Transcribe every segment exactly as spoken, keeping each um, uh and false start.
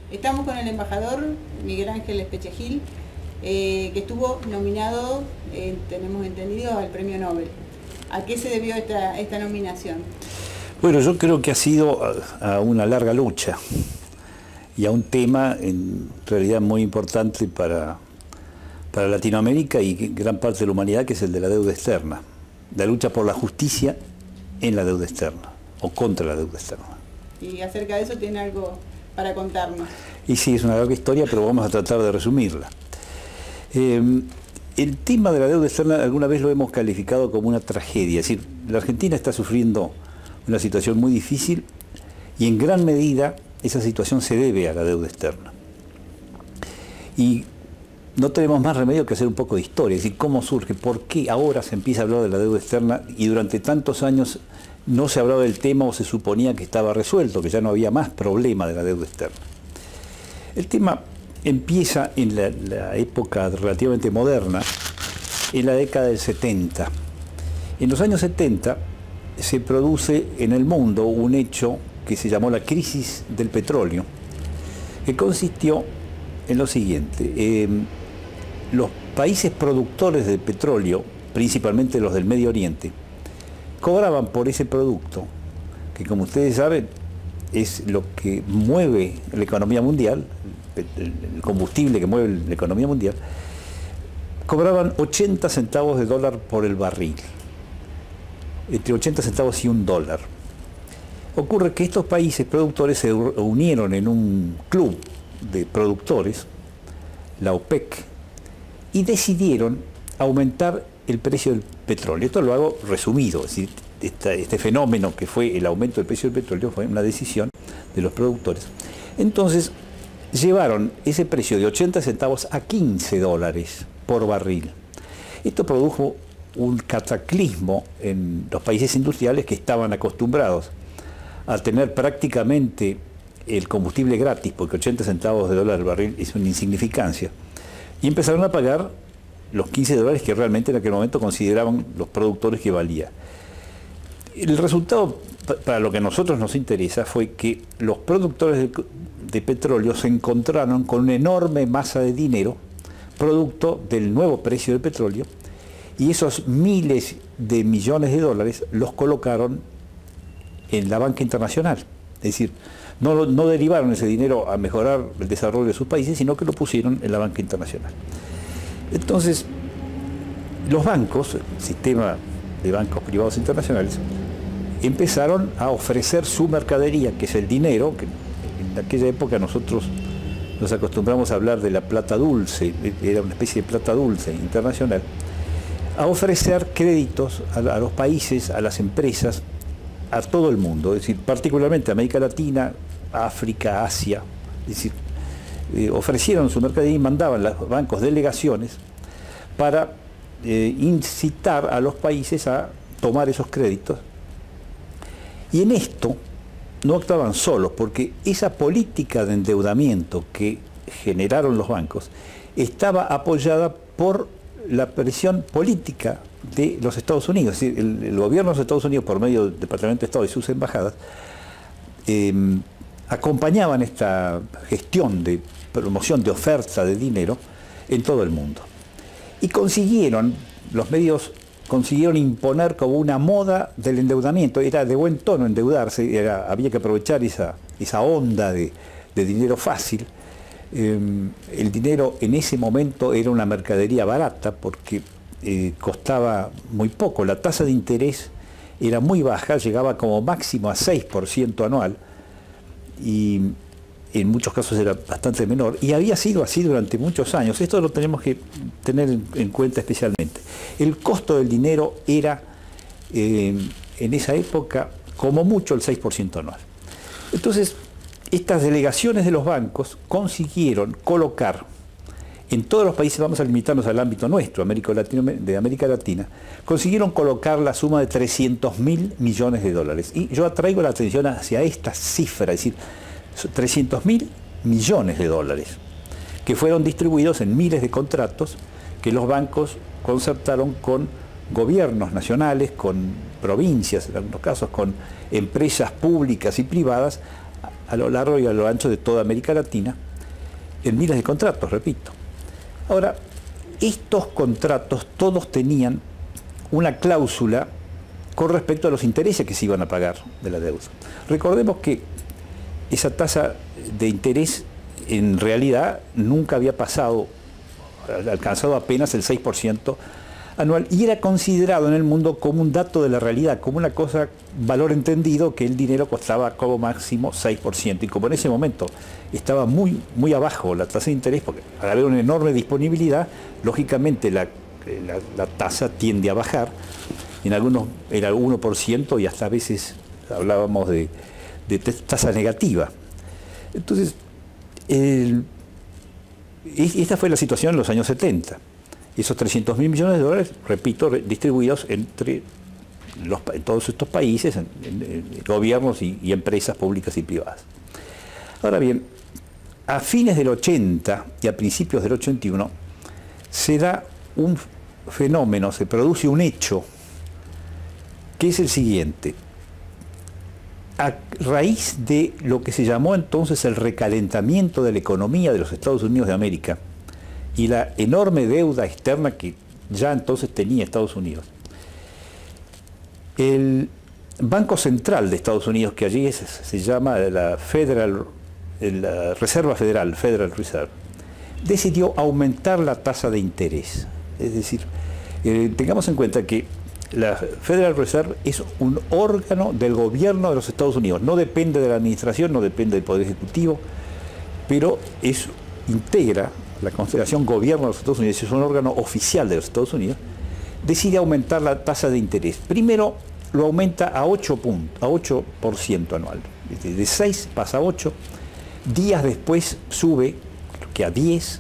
Estamos con el embajador Miguel Ángel Espechegil, eh, que estuvo nominado, eh, tenemos entendido, al Premio Nobel. ¿A qué se debió esta, esta nominación? Bueno, yo creo que ha sido a, a una larga lucha y a un tema en realidad muy importante para, para Latinoamérica y gran parte de la humanidad, que es el de la deuda externa. La lucha por la justicia en la deuda externa o contra la deuda externa. Y acerca de eso tiene algo para contarnos. Y sí, es una larga historia, pero vamos a tratar de resumirla. Eh, el tema de la deuda externa alguna vez lo hemos calificado como una tragedia. Es decir, la Argentina está sufriendo una situación muy difícil y en gran medida esa situación se debe a la deuda externa. Y no tenemos más remedio que hacer un poco de historia, es decir, cómo surge, por qué ahora se empieza a hablar de la deuda externa y durante tantos años no se hablaba del tema o se suponía que estaba resuelto, que ya no había más problema de la deuda externa. El tema empieza en la, la época relativamente moderna, en la década del setenta. En los años setenta se produce en el mundo un hecho que se llamó la crisis del petróleo, que consistió en lo siguiente. Eh, los países productores de petróleo, principalmente los del Medio Oriente, cobraban por ese producto, que como ustedes saben es lo que mueve la economía mundial, el combustible que mueve la economía mundial, cobraban ochenta centavos de dólar por el barril, entre ochenta centavos y un dólar. Ocurre que estos países productores se unieron en un club de productores, la OPEC, y decidieron aumentar el precio del petróleo. Esto lo hago resumido, es decir, este, este fenómeno que fue el aumento del precio del petróleo fue una decisión de los productores. Entonces, llevaron ese precio de ochenta centavos a quince dólares por barril. Esto produjo un cataclismo en los países industriales que estaban acostumbrados a tener prácticamente el combustible gratis, porque ochenta centavos de dólar el barril es una insignificancia, y empezaron a pagar los quince dólares que realmente en aquel momento consideraban los productores que valía. El resultado, para lo que a nosotros nos interesa, fue que los productores de, de petróleo se encontraron con una enorme masa de dinero, producto del nuevo precio del petróleo, y esos miles de millones de dólares los colocaron en la banca internacional. Es decir, no, no derivaron ese dinero a mejorar el desarrollo de sus países, sino que lo pusieron en la banca internacional. Entonces, los bancos, el sistema de bancos privados internacionales, empezaron a ofrecer su mercadería, que es el dinero, que en aquella época nosotros nos acostumbramos a hablar de la plata dulce, era una especie de plata dulce internacional, a ofrecer créditos a, a los países, a las empresas, a todo el mundo, es decir, particularmente a América Latina, África, Asia, es decir, eh, ofrecieron su mercadería y mandaban los bancos delegaciones para eh, incitar a los países a tomar esos créditos. Y en esto no actuaban solos, porque esa política de endeudamiento que generaron los bancos estaba apoyada por la presión política de los Estados Unidos. Es decir, el, el gobierno de los Estados Unidos, por medio del Departamento de Estado y sus embajadas, eh, acompañaban esta gestión de promoción de oferta de dinero en todo el mundo. Y consiguieron, los medios consiguieron imponer como una moda del endeudamiento. Era de buen tono endeudarse, era, había que aprovechar esa, esa onda de, de dinero fácil. Eh, el dinero en ese momento era una mercadería barata porque eh, costaba muy poco. La tasa de interés era muy baja, llegaba como máximo a seis por ciento anual y en muchos casos era bastante menor, y había sido así durante muchos años. Esto lo tenemos que tener en, en cuenta especialmente. El costo del dinero era eh, en esa época como mucho el seis por ciento anual. Entonces, estas delegaciones de los bancos consiguieron colocar en todos los países, vamos a limitarnos al ámbito nuestro, América Latino, de América Latina, consiguieron colocar la suma de trescientos mil millones de dólares. Y yo atraigo la atención hacia esta cifra, es decir, trescientos mil millones de dólares, que fueron distribuidos en miles de contratos que los bancos concertaron con gobiernos nacionales, con provincias, en algunos casos con empresas públicas y privadas, a lo largo y a lo ancho de toda América Latina, en miles de contratos, repito. Ahora, estos contratos todos tenían una cláusula con respecto a los intereses que se iban a pagar de la deuda. Recordemos que esa tasa de interés en realidad nunca había pasado, alcanzado apenas el seis por ciento anual, y era considerado en el mundo como un dato de la realidad, como una cosa, valor entendido, que el dinero costaba como máximo seis por ciento, y como en ese momento estaba muy, muy abajo la tasa de interés, porque al haber una enorme disponibilidad, lógicamente la, la, la tasa tiende a bajar, en algunos era uno por ciento y hasta a veces hablábamos de, de tasa negativa. Entonces, el, esta fue la situación en los años setenta. Esos trescientos mil millones de dólares, repito, distribuidos entre los, en todos estos países, en, en, en gobiernos y, y empresas públicas y privadas. Ahora bien, a fines del ochenta y a principios del ochenta y uno, se da un fenómeno, se produce un hecho, que es el siguiente. A raíz de lo que se llamó entonces el recalentamiento de la economía de los Estados Unidos de América, y la enorme deuda externa que ya entonces tenía Estados Unidos, el Banco Central de Estados Unidos, que allí es, se llama la Federal, la Reserva Federal, Federal Reserve, decidió aumentar la tasa de interés. Es decir, eh, tengamos en cuenta que la Federal Reserve es un órgano del gobierno de los Estados Unidos, no depende de la administración, no depende del Poder Ejecutivo, pero es, integra la consideración gobierno de los Estados Unidos, es un órgano oficial de los Estados Unidos, decide aumentar la tasa de interés. Primero lo aumenta a ocho por ciento anual, de seis pasa a ocho, días después sube que a diez,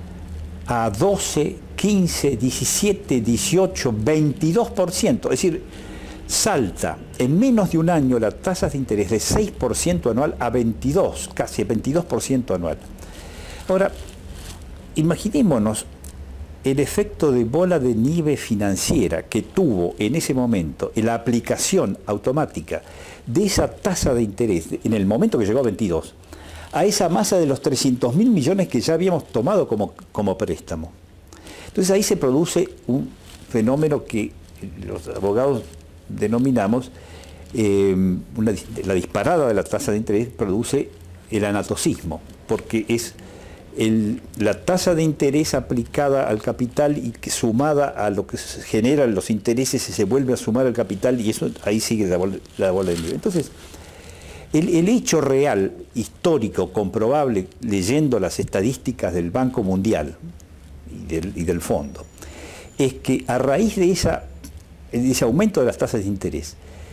a doce, quince, diecisiete, dieciocho, veintidós por ciento, es decir, salta en menos de un año la tasa de interés de seis por ciento anual a veintidós, casi veintidós por ciento anual. Ahora, imaginémonos el efecto de bola de nieve financiera que tuvo en ese momento en la aplicación automática de esa tasa de interés en el momento que llegó a veintidós, a esa masa de los trescientos mil millones que ya habíamos tomado como, como préstamo. Entonces ahí se produce un fenómeno que los abogados denominamos eh, una, la disparada de la tasa de interés produce el anatocismo, porque es el, la tasa de interés aplicada al capital y que sumada a lo que se generan los intereses se vuelve a sumar al capital, y eso ahí sigue la bola, la bola de nieve. Entonces, el, el hecho real, histórico, comprobable, leyendo las estadísticas del Banco Mundial y del, y del Fondo, es que a raíz de, esa, de ese aumento de las tasas de interés,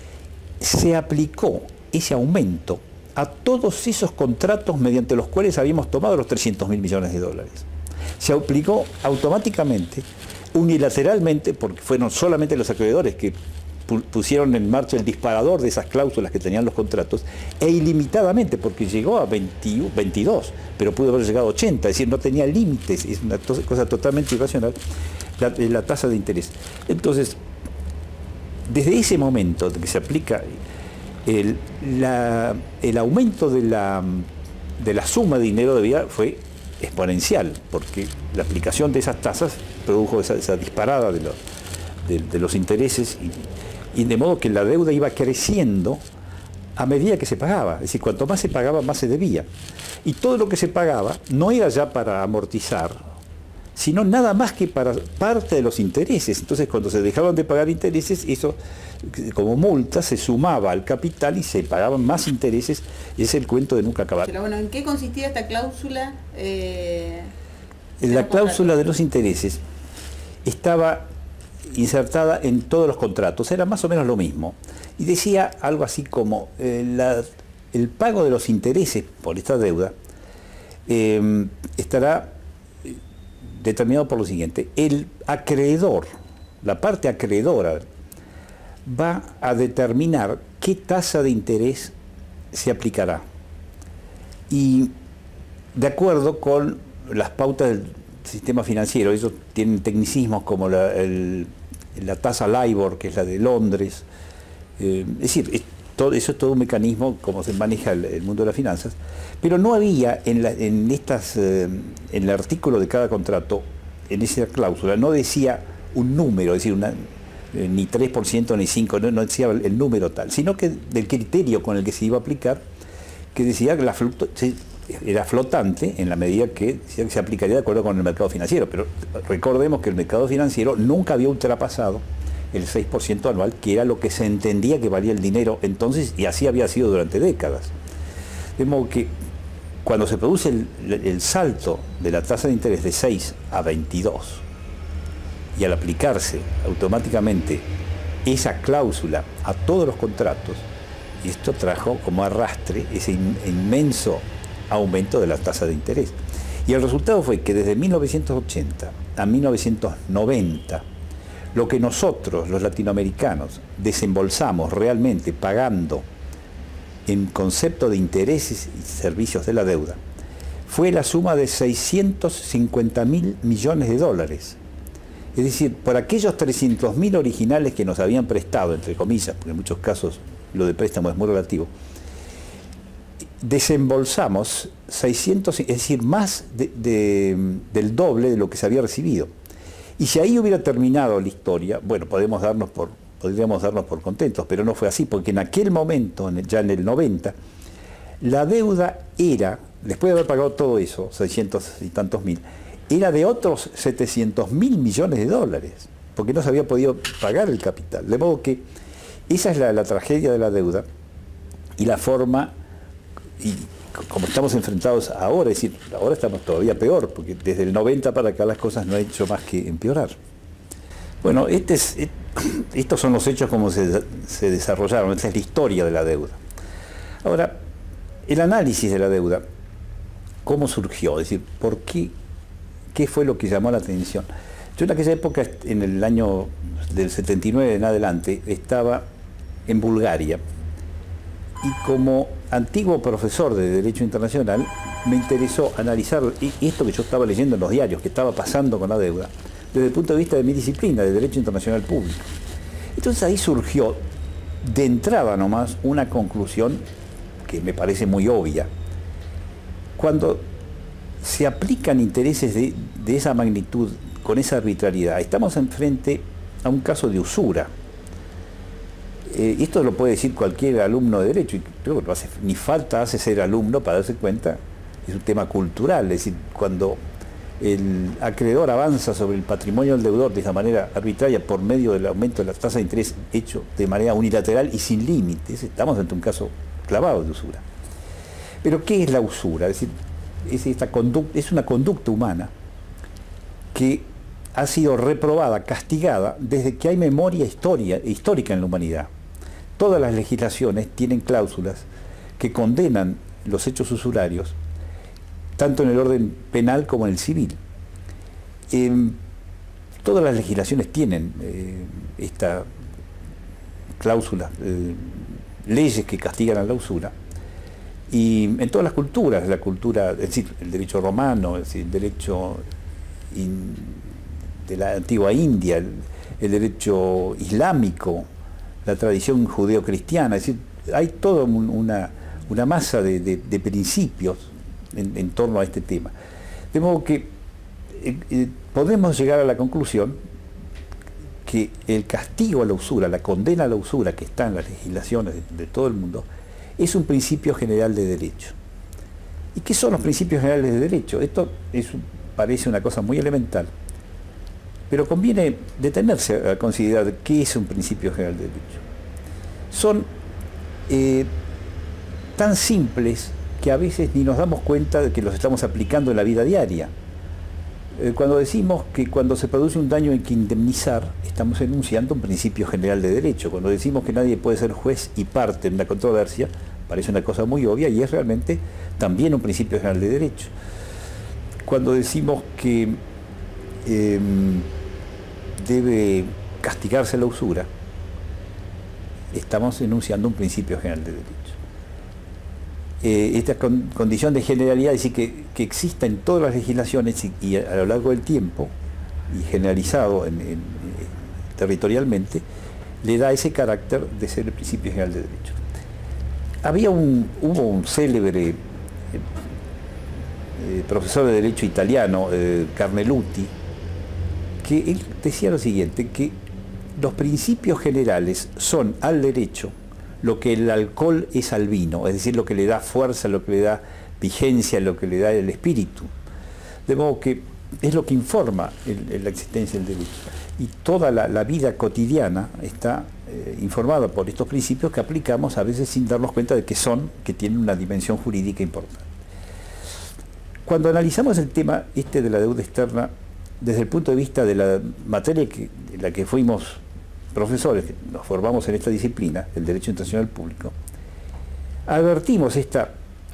se aplicó ese aumento a todos esos contratos mediante los cuales habíamos tomado los trescientos mil millones de dólares. Se aplicó automáticamente, unilateralmente, porque fueron solamente los acreedores que pusieron en marcha el disparador de esas cláusulas que tenían los contratos, e ilimitadamente, porque llegó a veinte, veintidós, pero pudo haber llegado a ochenta, es decir, no tenía límites, es una cosa totalmente irracional, la, la tasa de interés. Entonces, desde ese momento que se aplica el, la, el aumento de la, de la suma de dinero de vida fue exponencial, porque la aplicación de esas tasas produjo esa, esa disparada de, lo, de, de los intereses, y, y de modo que la deuda iba creciendo a medida que se pagaba. Es decir, cuanto más se pagaba, más se debía. Y todo lo que se pagaba no era ya para amortizar, sino nada más que para parte de los intereses. Entonces, cuando se dejaban de pagar intereses, eso como multa se sumaba al capital y se pagaban más intereses, y ese es el cuento de nunca acabar. Pero bueno, ¿en qué consistía esta cláusula? Eh, la cláusula de los intereses estaba insertada en todos los contratos, era más o menos lo mismo, y decía algo así como eh, la, el pago de los intereses por esta deuda eh, estará determinado por lo siguiente: el acreedor, la parte acreedora, va a determinar qué tasa de interés se aplicará, y de acuerdo con las pautas del sistema financiero. Ellos tienen tecnicismos como la, el, la tasa LIBOR, que es la de Londres, eh, es decir, es, todo, eso es todo un mecanismo como se maneja el, el mundo de las finanzas, pero no había en, la, en, estas, eh, en el artículo de cada contrato, en esa cláusula, no decía un número, es decir, una, eh, ni tres por ciento ni cinco por ciento, no, no decía el número tal, sino que del criterio con el que se iba a aplicar, que decía que la fluctu era flotante en la medida que, decía que se aplicaría de acuerdo con el mercado financiero, pero recordemos que el mercado financiero nunca había ultrapasado el seis por ciento anual, que era lo que se entendía que valía el dinero entonces, y así había sido durante décadas. De modo que cuando se produce el, el salto de la tasa de interés de seis a veintidós, y al aplicarse automáticamente esa cláusula a todos los contratos, esto trajo como arrastre ese in, inmenso aumento de la tasa de interés. Y el resultado fue que desde mil novecientos ochenta a mil novecientos noventa, lo que nosotros, los latinoamericanos, desembolsamos realmente pagando en concepto de intereses y servicios de la deuda, fue la suma de seiscientos cincuenta mil millones de dólares. Es decir, por aquellos trescientos mil originales que nos habían prestado, entre comillas, porque en muchos casos lo de préstamo es muy relativo, desembolsamos seiscientos, es decir, más de, de, del doble de lo que se había recibido. Y si ahí hubiera terminado la historia, bueno, podemos darnos por, podríamos darnos por contentos, pero no fue así, porque en aquel momento, en el, ya en el noventa, la deuda era, después de haber pagado todo eso, seiscientos y tantos mil, era de otros setecientos mil millones de dólares, porque no se había podido pagar el capital. De modo que esa es la, la tragedia de la deuda y la forma, y como estamos enfrentados ahora, es decir, ahora estamos todavía peor, porque desde el noventa para acá las cosas no han hecho más que empeorar. Bueno, este es, estos son los hechos como se, se desarrollaron, esta es la historia de la deuda. Ahora, el análisis de la deuda, ¿cómo surgió? Es decir, ¿por qué? ¿Qué fue lo que llamó la atención? Yo en aquella época, en el año del setenta y nueve en adelante, estaba en Bulgaria, y como antiguo profesor de Derecho Internacional, me interesó analizar esto que yo estaba leyendo en los diarios, que estaba pasando con la deuda, desde el punto de vista de mi disciplina, de Derecho Internacional Público. Entonces ahí surgió, de entrada nomás, una conclusión que me parece muy obvia. Cuando se aplican intereses de, de esa magnitud, con esa arbitrariedad, estamos enfrente a un caso de usura. Eh, esto lo puede decir cualquier alumno de Derecho, y creo que no hace, ni falta hace ser alumno para darse cuenta, es un tema cultural, es decir, cuando el acreedor avanza sobre el patrimonio del deudor de esa manera arbitraria por medio del aumento de la tasa de interés hecho de manera unilateral y sin límites, estamos ante un caso clavado de usura. Pero ¿qué es la usura? Es decir, es, esta conducta, es una conducta humana que ha sido reprobada, castigada, desde que hay memoria historia, histórica en la humanidad. Todas las legislaciones tienen cláusulas que condenan los hechos usurarios, tanto en el orden penal como en el civil. Eh, todas las legislaciones tienen eh, esta cláusula, eh, leyes que castigan a la usura, y en todas las culturas, la cultura, es decir, el derecho romano, es decir, el derecho in, de la antigua India, el, el derecho islámico, la tradición judeo-cristiana, es decir, hay toda un, una, una masa de, de, de principios en, en torno a este tema. De modo que eh, eh, podemos llegar a la conclusión que el castigo a la usura, la condena a la usura que está en las legislaciones de, de todo el mundo, es un principio general de derecho. ¿Y qué son los principios generales de derecho? Esto es, parece una cosa muy elemental, pero conviene detenerse a considerar qué es un principio general de derecho. Son eh, tan simples que a veces ni nos damos cuenta de que los estamos aplicando en la vida diaria. Eh, cuando decimos que cuando se produce un daño hay que indemnizar, estamos enunciando un principio general de derecho. Cuando decimos que nadie puede ser juez y parte en una controversia, parece una cosa muy obvia y es realmente también un principio general de derecho. Cuando decimos que eh, debe castigarse la usura, estamos enunciando un principio general de derecho. Eh, esta con, condición de generalidad, es decir, que, que exista en todas las legislaciones y, y a, a lo largo del tiempo, y generalizado en, en, en, territorialmente, le da ese carácter de ser el principio general de derecho. había un, hubo un célebre eh, eh, profesor de Derecho italiano, eh, Carneluti, que él decía lo siguiente, que los principios generales son al derecho lo que el alcohol es al vino, es decir, lo que le da fuerza, lo que le da vigencia, lo que le da el espíritu. De modo que es lo que informa el, el, la existencia del derecho. Y toda la, la vida cotidiana está eh, informada por estos principios que aplicamos a veces sin darnos cuenta de que son, que tienen una dimensión jurídica importante. Cuando analizamos el tema este de la deuda externa desde el punto de vista de la materia que, en la que fuimos profesores, que nos formamos en esta disciplina, el Derecho Internacional Público, advertimos esta,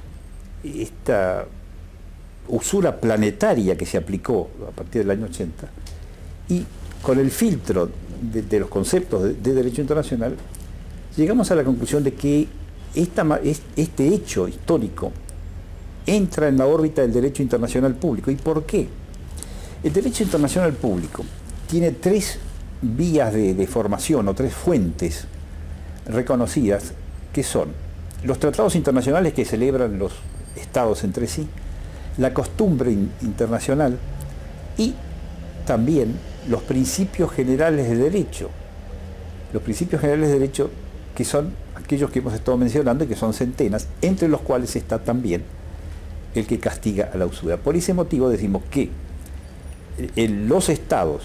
esta usura planetaria que se aplicó a partir del año ochenta, y con el filtro de, de los conceptos de, de derecho internacional, llegamos a la conclusión de que esta, este hecho histórico entra en la órbita del derecho internacional público. ¿Y por qué? El derecho internacional público tiene tres vías de, de formación o tres fuentes reconocidas, que son los tratados internacionales que celebran los estados entre sí, la costumbre in, internacional y también los principios generales de derecho. Los principios generales de derecho que son aquellos que hemos estado mencionando y que son centenas, entre los cuales está también el que castiga a la usura. Por ese motivo decimos que en los estados,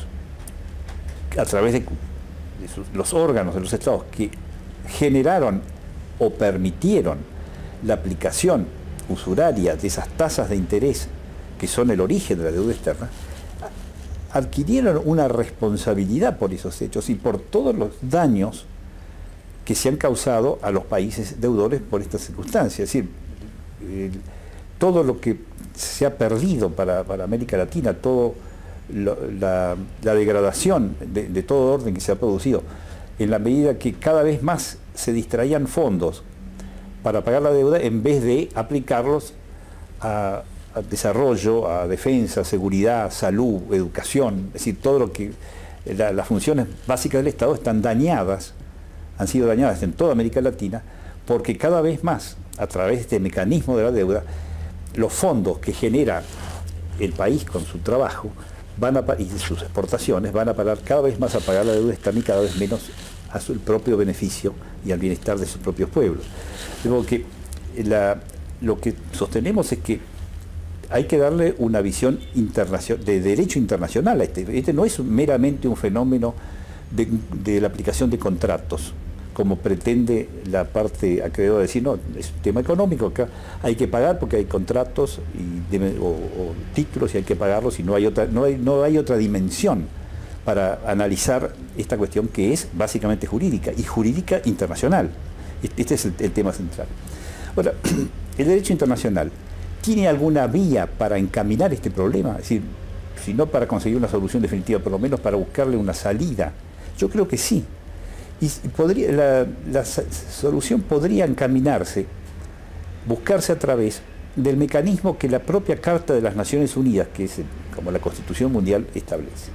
a través de, de sus, los órganos de los estados que generaron o permitieron la aplicación usuraria de esas tasas de interés que son el origen de la deuda externa, adquirieron una responsabilidad por esos hechos y por todos los daños que se han causado a los países deudores por estas circunstancias. Es decir, el, todo lo que se ha perdido para, para América Latina, todo lo, la, la degradación de, de todo orden que se ha producido, en la medida que cada vez más se distraían fondos para pagar la deuda en vez de aplicarlos a, a desarrollo, a defensa, seguridad, salud, educación. Es decir, todo lo que la, las funciones básicas del Estado están dañadas, han sido dañadas en toda América Latina, porque cada vez más, a través de este mecanismo de la deuda, los fondos que genera el país con su trabajo van a, y sus exportaciones van a parar cada vez más a pagar la deuda externa y cada vez menos a su propio beneficio y al bienestar de sus propios pueblos. De modo que la, lo que sostenemos es que hay que darle una visión de derecho internacional a este. Este no es meramente un fenómeno de, de la aplicación de contratos, como pretende la parte acreedora de decir, no, es un tema económico, acá hay que pagar porque hay contratos y de, o, o títulos y hay que pagarlos y no hay otra, no hay, no hay otra dimensión para analizar esta cuestión que es básicamente jurídica y jurídica internacional. Este es el, el tema central. Ahora, el derecho internacional ¿tiene alguna vía para encaminar este problema? Es decir, si no para conseguir una solución definitiva, por lo menos para buscarle una salida. Yo creo que sí. Y podría, la, la solución podría encaminarse, buscarse a través del mecanismo que la propia Carta de las Naciones Unidas, que es como la Constitución Mundial, establece.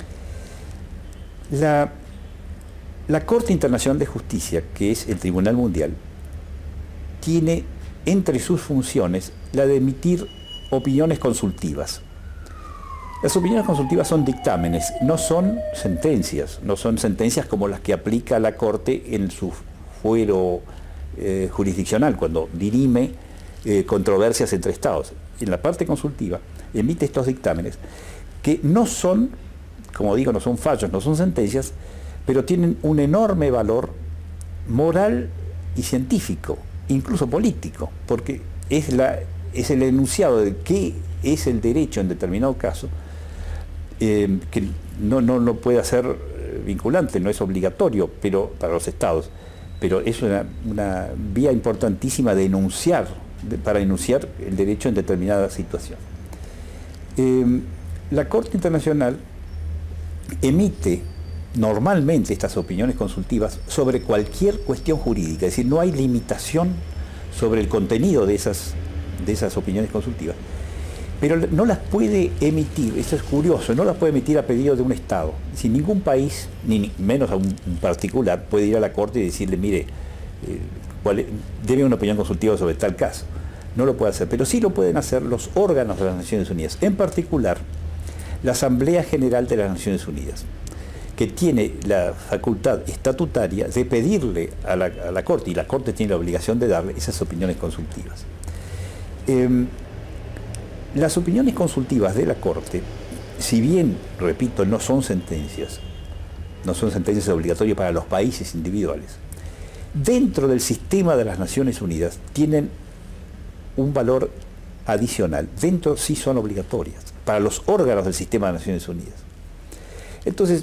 La, la Corte Internacional de Justicia, que es el Tribunal Mundial, tiene entre sus funciones la de emitir opiniones consultivas. Las opiniones consultivas son dictámenes, no son sentencias, no son sentencias como las que aplica la Corte en su fuero eh, jurisdiccional, cuando dirime eh, controversias entre Estados. En la parte consultiva emite estos dictámenes que no son, como digo, no son fallos, no son sentencias, pero tienen un enorme valor moral y científico, incluso político, porque es, la, es el enunciado de qué es el derecho en determinado caso, eh, que no, no, no puede ser vinculante, no es obligatorio pero para los estados, pero es una, una vía importantísima de enunciar, de, para enunciar el derecho en determinada situación. Eh, la Corte Internacional emite normalmente estas opiniones consultivas sobre cualquier cuestión jurídica, es decir, no hay limitación sobre el contenido de esas, de esas opiniones consultivas, pero no las puede emitir, esto es curioso, no las puede emitir a pedido de un Estado. Si ningún país, ni menos a un particular, puede ir a la Corte y decirle, mire, eh, debe una opinión consultiva sobre tal caso. No lo puede hacer, pero sí lo pueden hacer los órganos de las Naciones Unidas, en particular la Asamblea General de las Naciones Unidas, que tiene la facultad estatutaria de pedirle a la, a la Corte, y la Corte tiene la obligación de darle esas opiniones consultivas. Eh, las opiniones consultivas de la Corte, si bien, repito, no son sentencias, no son sentencias obligatorias para los países individuales, dentro del sistema de las Naciones Unidas tienen un valor adicional. Dentro sí son obligatorias, para los órganos del sistema de Naciones Unidas. Entonces,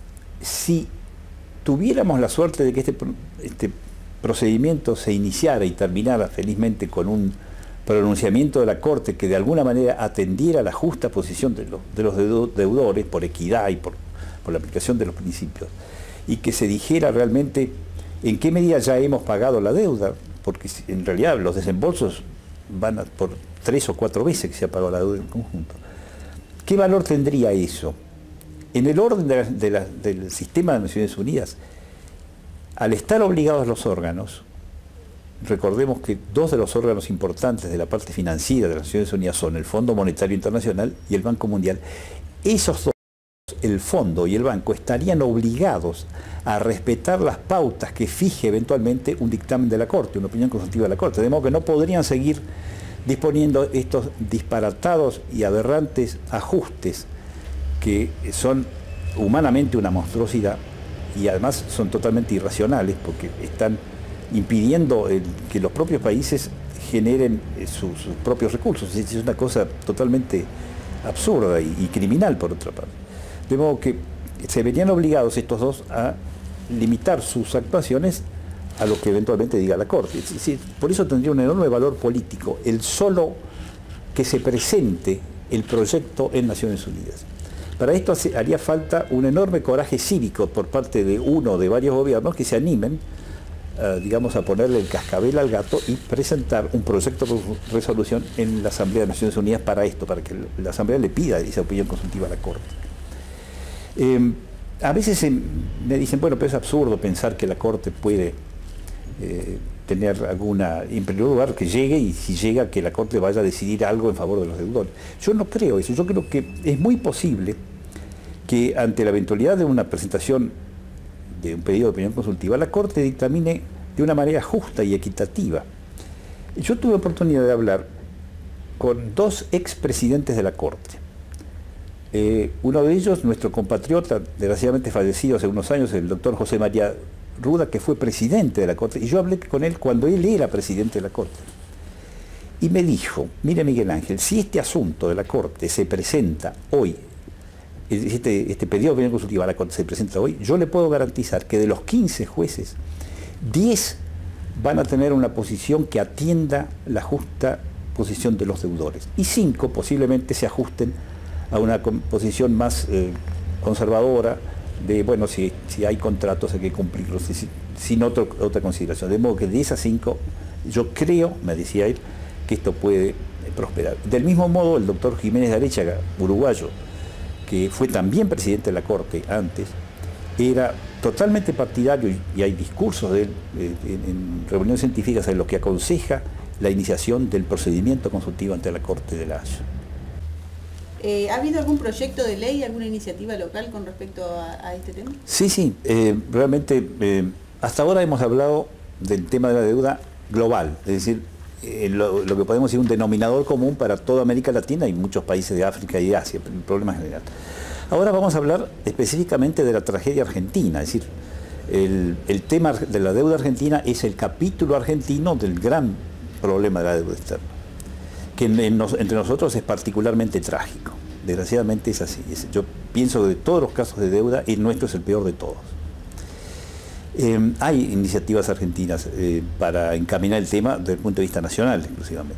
si tuviéramos la suerte de que este, este procedimiento se iniciara y terminara felizmente con un pronunciamiento de la Corte que de alguna manera atendiera la justa posición de los, de los deudores por equidad y por, por la aplicación de los principios, y que se dijera realmente en qué medida ya hemos pagado la deuda, porque en realidad los desembolsos van a, por tres o cuatro veces que se ha pagado la deuda en conjunto. ¿Qué valor tendría eso? En el orden de la, de la, del sistema de Naciones Unidas, al estar obligados los órganos, recordemos que dos de los órganos importantes de la parte financiera de las Naciones Unidas son el Fondo Monetario Internacional y el Banco Mundial. Esos dos, el Fondo y el Banco, estarían obligados a respetar las pautas que fije eventualmente un dictamen de la Corte, una opinión consultiva de la Corte, de modo que no podrían seguir disponiendo estos disparatados y aberrantes ajustes que son humanamente una monstruosidad y además son totalmente irracionales porque están impidiendo el, que los propios países generen eh, su, sus propios recursos. Es una cosa totalmente absurda y, y criminal por otra parte. De modo que se verían obligados estos dos a limitar sus actuaciones a lo que eventualmente diga la Corte. Es decir, por eso tendría un enorme valor político el solo que se presente el proyecto en Naciones Unidas. Para esto hace, haría falta un enorme coraje cívico por parte de uno o de varios gobiernos que se animen, uh, digamos, a ponerle el cascabel al gato y presentar un proyecto de resolución en la Asamblea de Naciones Unidas para esto, para que la Asamblea le pida esa opinión consultiva a la Corte. Eh, a veces eh, me dicen, bueno, pero es absurdo pensar que la Corte puede eh, tener alguna, en primer lugar, que llegue y si llega que la Corte vaya a decidir algo en favor de los deudores. Yo no creo eso, yo creo que es muy posible que ante la eventualidad de una presentación de un pedido de opinión consultiva, la Corte dictamine de una manera justa y equitativa. Yo tuve oportunidad de hablar con dos expresidentes de la Corte. Eh, uno de ellos, nuestro compatriota, desgraciadamente fallecido hace unos años, el doctor José María Ruda, que fue presidente de la Corte, y yo hablé con él cuando él era presidente de la Corte. Y me dijo, mire Miguel Ángel, si este asunto de la Corte se presenta hoy, este, este pedido de opinión consultiva a la Corte se presenta hoy, yo le puedo garantizar que de los quince jueces, diez van a tener una posición que atienda la justa posición de los deudores, y cinco posiblemente se ajusten a una posición más eh, conservadora de, bueno, si, si hay contratos hay que cumplirlos, si, sin otro, otra consideración. De modo que de esas cinco, yo creo, me decía él, que esto puede eh, prosperar. Del mismo modo, el doctor Jiménez de Arechaga, uruguayo, que fue también presidente de la Corte antes, era totalmente partidario, y, y hay discursos de él eh, en, en reuniones científicas en los que aconseja la iniciación del procedimiento consultivo ante la Corte de la Haya. Eh, ¿Ha habido algún proyecto de ley, alguna iniciativa local con respecto a, a este tema? Sí, sí, eh, realmente eh, hasta ahora hemos hablado del tema de la deuda global, es decir, eh, lo, lo que podemos decir un denominador común para toda América Latina y muchos países de África y de Asia, el problema general. Ahora vamos a hablar específicamente de la tragedia argentina, es decir, el, el tema de la deuda argentina es el capítulo argentino del gran problema de la deuda externa, que en, en nos, entre nosotros es particularmente trágico. Desgraciadamente es así. Es, yo pienso que de todos los casos de deuda, el nuestro es el peor de todos. Eh, hay iniciativas argentinas eh, para encaminar el tema desde el punto de vista nacional, exclusivamente.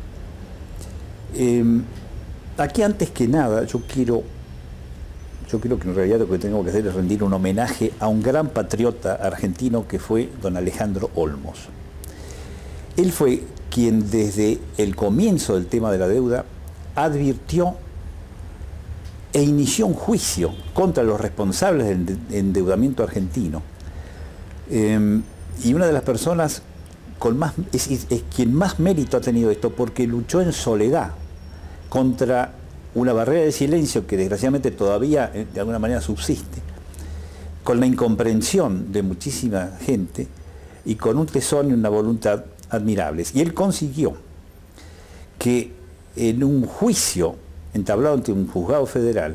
Eh, aquí antes que nada, yo quiero, yo creo que en realidad lo que tengo que hacer es rendir un homenaje a un gran patriota argentino que fue don Alejandro Olmos. Él fue quien desde el comienzo del tema de la deuda advirtió e inició un juicio contra los responsables del endeudamiento argentino. Eh, y una de las personas con más, es, es, es quien más mérito ha tenido esto, porque luchó en soledad contra una barrera de silencio que desgraciadamente todavía de alguna manera subsiste, con la incomprensión de muchísima gente y con un tesón y una voluntad admirables. Y él consiguió que en un juicio entablado ante un juzgado federal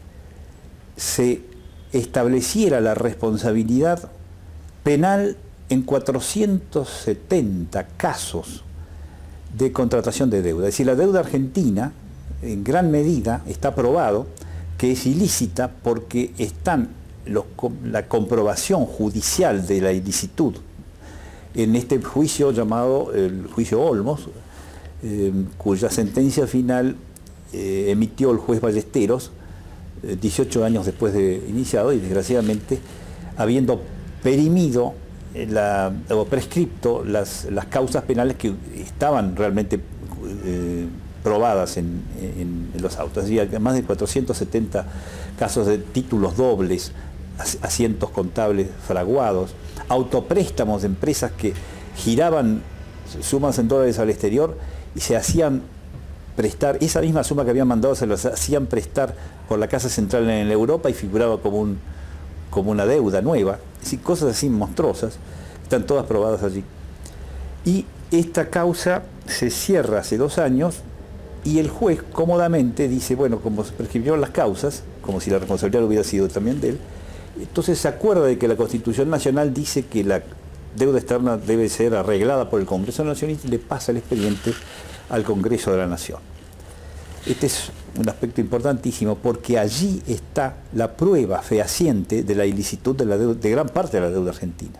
se estableciera la responsabilidad penal en cuatrocientos setenta casos de contratación de deuda. Es decir, la deuda argentina en gran medida está probado que es ilícita porque están los, la comprobación judicial de la ilicitud en este juicio llamado el juicio Olmos, eh, cuya sentencia final eh, emitió el juez Ballesteros eh, dieciocho años después de iniciado y desgraciadamente habiendo perimido la, o prescripto las, las causas penales que estaban realmente eh, probadas en, en, en los autos. Había más de cuatrocientos setenta casos de títulos dobles, asientos contables fraguados, autopréstamos de empresas que giraban sumas en dólares al exterior y se hacían prestar, esa misma suma que habían mandado se las hacían prestar por la Casa Central en Europa y figuraba como, un, como una deuda nueva. Es decir, cosas así monstruosas, están todas probadas allí. Y esta causa se cierra hace dos años y el juez cómodamente dice, bueno, como se prescribieron las causas, como si la responsabilidad hubiera sido también de él, entonces se acuerda de que la Constitución Nacional dice que la deuda externa debe ser arreglada por el Congreso Nacional y le pasa el expediente al Congreso de la Nación. Este es un aspecto importantísimo porque allí está la prueba fehaciente de la ilicitud de, la deuda, de gran parte de la deuda argentina.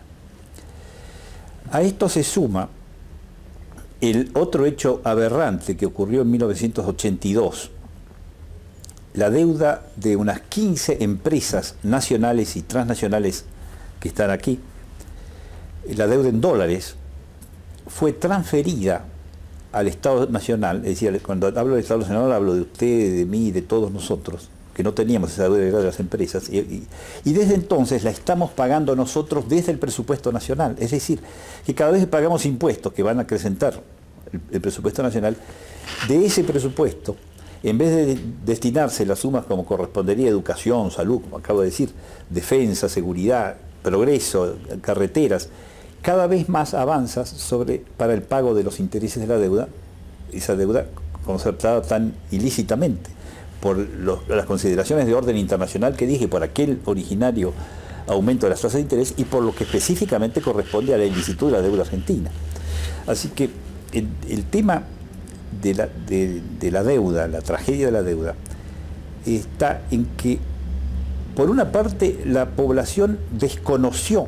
A esto se suma el otro hecho aberrante que ocurrió en mil novecientos ochenta y dos, la deuda de unas quince empresas nacionales y transnacionales que están aquí, la deuda en dólares, fue transferida al Estado Nacional. Es decir, cuando hablo del Estado Nacional hablo de usted, de mí, de todos nosotros, que no teníamos esa deuda de las empresas, y, y, y desde entonces la estamos pagando nosotros desde el presupuesto nacional. Es decir, que cada vez que pagamos impuestos que van a acrecentar el, el presupuesto nacional, de ese presupuesto, en vez de destinarse las sumas como correspondería a educación, salud, como acabo de decir, defensa, seguridad, progreso, carreteras, cada vez más avanzas sobre, para el pago de los intereses de la deuda, esa deuda concertada tan ilícitamente, por los, las consideraciones de orden internacional que dije, por aquel originario aumento de las tasas de interés y por lo que específicamente corresponde a la ilicitud de la deuda argentina. Así que el, el tema de la, de, de la deuda, la tragedia de la deuda, está en que, por una parte, la población desconoció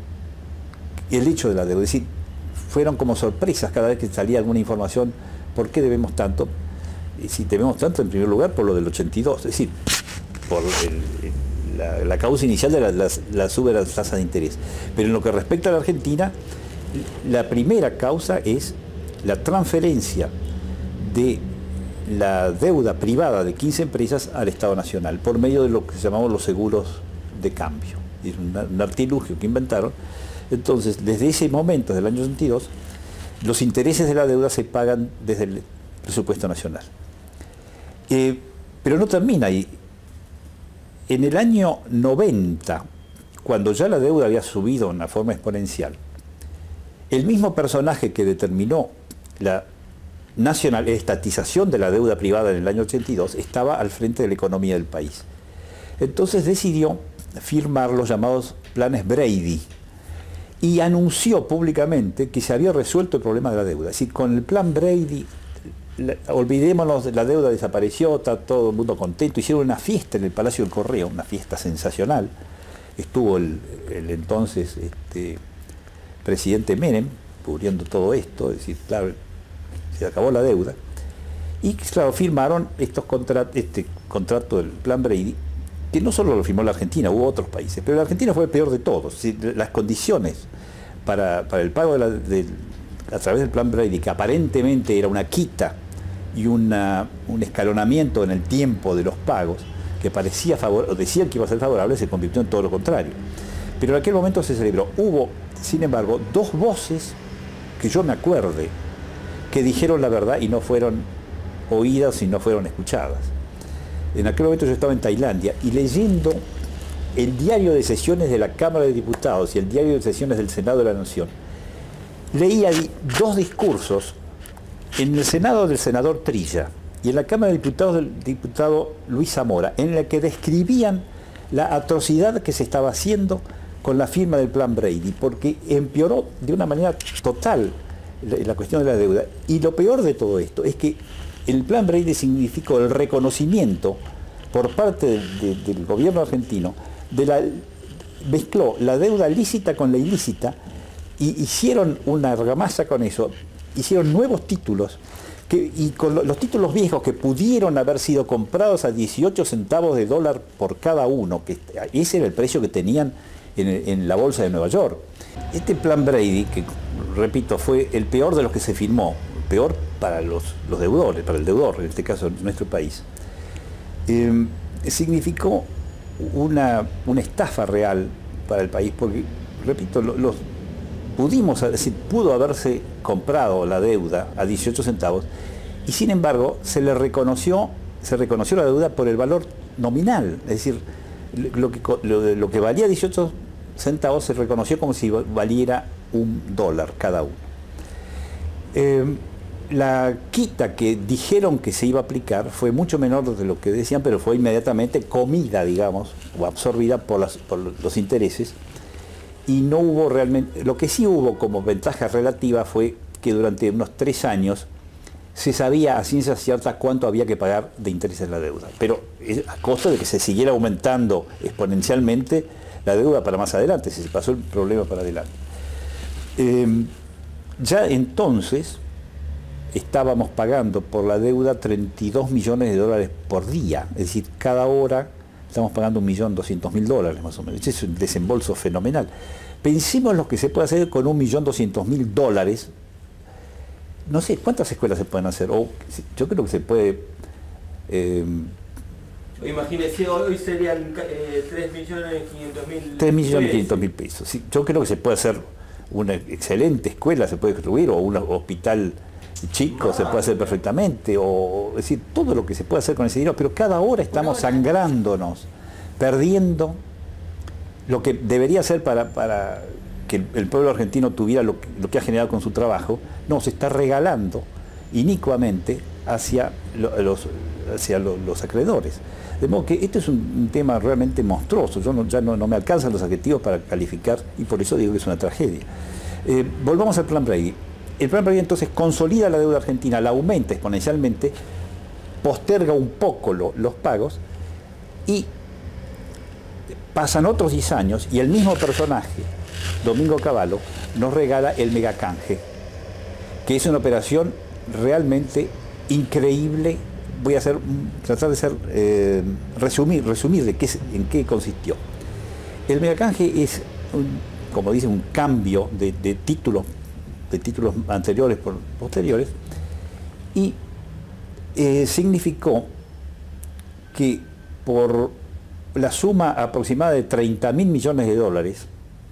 el hecho de la deuda, es decir, fueron como sorpresas cada vez que salía alguna información, ¿por qué debemos tanto? Y si debemos tanto, en primer lugar, por lo del ochenta y dos, es decir, por el, la, la causa inicial de la, la, la sube de las tasas de interés. Pero en lo que respecta a la Argentina, la primera causa es la transferencia de la deuda privada de quince empresas al Estado Nacional, por medio de lo que llamamos los seguros de cambio. Es un, un artilugio que inventaron. Entonces, desde ese momento, desde el año ochenta y dos, los intereses de la deuda se pagan desde el presupuesto nacional. Eh, pero no termina ahí. En el año noventa, cuando ya la deuda había subido de una forma exponencial, el mismo personaje que determinó la nacional, estatización de la deuda privada en el año ochenta y dos, estaba al frente de la economía del país. Entonces decidió firmar los llamados planes Brady y anunció públicamente que se había resuelto el problema de la deuda. Es decir, con el plan Brady, la, olvidémonos, la deuda desapareció, está todo el mundo contento. Hicieron una fiesta en el Palacio del Correo, una fiesta sensacional. Estuvo el, el entonces este, presidente Menem cubriendo todo esto, es decir, claro, se acabó la deuda. Y claro, firmaron estos contrat este contrato del plan Brady, que no solo lo firmó la Argentina, hubo otros países, pero la Argentina fue el peor de todos. Es decir, las condiciones para, para el pago de la, de, a través del plan Brady, que aparentemente era una quita y una, un escalonamiento en el tiempo de los pagos, que parecía favor, decían que iba a ser favorable, se convirtió en todo lo contrario. Pero en aquel momento se celebró. Hubo, sin embargo, dos voces que yo me acuerde, que dijeron la verdad y no fueron oídas y no fueron escuchadas. En aquel momento yo estaba en Tailandia y leyendo el diario de sesiones de la Cámara de Diputados y el diario de sesiones del Senado de la Nación, leía dos discursos en el Senado del senador Trilla y en la Cámara de Diputados del diputado Luis Zamora, en la que describían la atrocidad que se estaba haciendo con la firma del Plan Brady, porque empeoró de una manera total la, la cuestión de la deuda. Y lo peor de todo esto es que el Plan Brady significó el reconocimiento por parte de, de, del gobierno argentino, de la, mezcló la deuda lícita con la ilícita y hicieron una argamasa con eso, hicieron nuevos títulos, que, y con lo, los títulos viejos que pudieron haber sido comprados a dieciocho centavos de dólar por cada uno, que ese era el precio que tenían en, en la bolsa de Nueva York. Este Plan Brady, que repito, fue el peor de los que se firmó, peor para los, los deudores, para el deudor, en este caso en nuestro país, eh, significó una, una estafa real para el país, porque, repito, los, los pudimos, es decir, pudo haberse comprado la deuda a dieciocho centavos y sin embargo se le reconoció, se reconoció la deuda por el valor nominal, es decir, lo que, lo, lo que valía dieciocho centavos se reconoció como si valiera un dólar cada uno. Eh, la quita que dijeron que se iba a aplicar fue mucho menor de lo que decían, pero fue inmediatamente comida, digamos, o absorbida por, las, por los intereses, y no hubo realmente, lo que sí hubo como ventaja relativa fue que durante unos tres años se sabía a ciencia cierta cuánto había que pagar de intereses en la deuda, pero a costa de que se siguiera aumentando exponencialmente la deuda para más adelante, se pasó el problema para adelante. Eh, ya entonces estábamos pagando por la deuda treinta y dos millones de dólares por día, es decir, cada hora estamos pagando un millón doscientos mil dólares más o menos. Ese es un desembolso fenomenal. Pensemos lo que se puede hacer con un millón doscientos mil dólares. No sé, ¿cuántas escuelas se pueden hacer? O, yo creo que se puede... Eh, Imagínese, hoy serían eh, tres millones quinientos mil tres millones quinientos mil pesos. Sí, yo creo que se puede hacer una excelente escuela, se puede construir, o un hospital chico, ah, se puede hacer perfectamente, o es decir, todo lo que se puede hacer con ese dinero, pero cada hora estamos sangrándonos, perdiendo lo que debería ser para, para que el pueblo argentino tuviera lo que, lo que ha generado con su trabajo. No, se está regalando inicuamente hacia, lo, los, hacia lo, los acreedores. De modo que este es un, un tema realmente monstruoso. Yo no, ya no, no me alcanzan los adjetivos para calificar y por eso digo que es una tragedia. Eh, volvamos al Plan Brady. El Plan Brady entonces consolida la deuda argentina, la aumenta exponencialmente, posterga un poco lo, los pagos y pasan otros diez años y el mismo personaje, Domingo Cavallo, nos regala el megacanje, que es una operación realmente increíble. Voy a hacer, tratar de ser, eh, resumir, resumir de qué, en qué consistió. El megacanje es, un, como dice, un cambio de, de títulos de títulos anteriores por posteriores, y eh, significó que por la suma aproximada de treinta mil millones de dólares,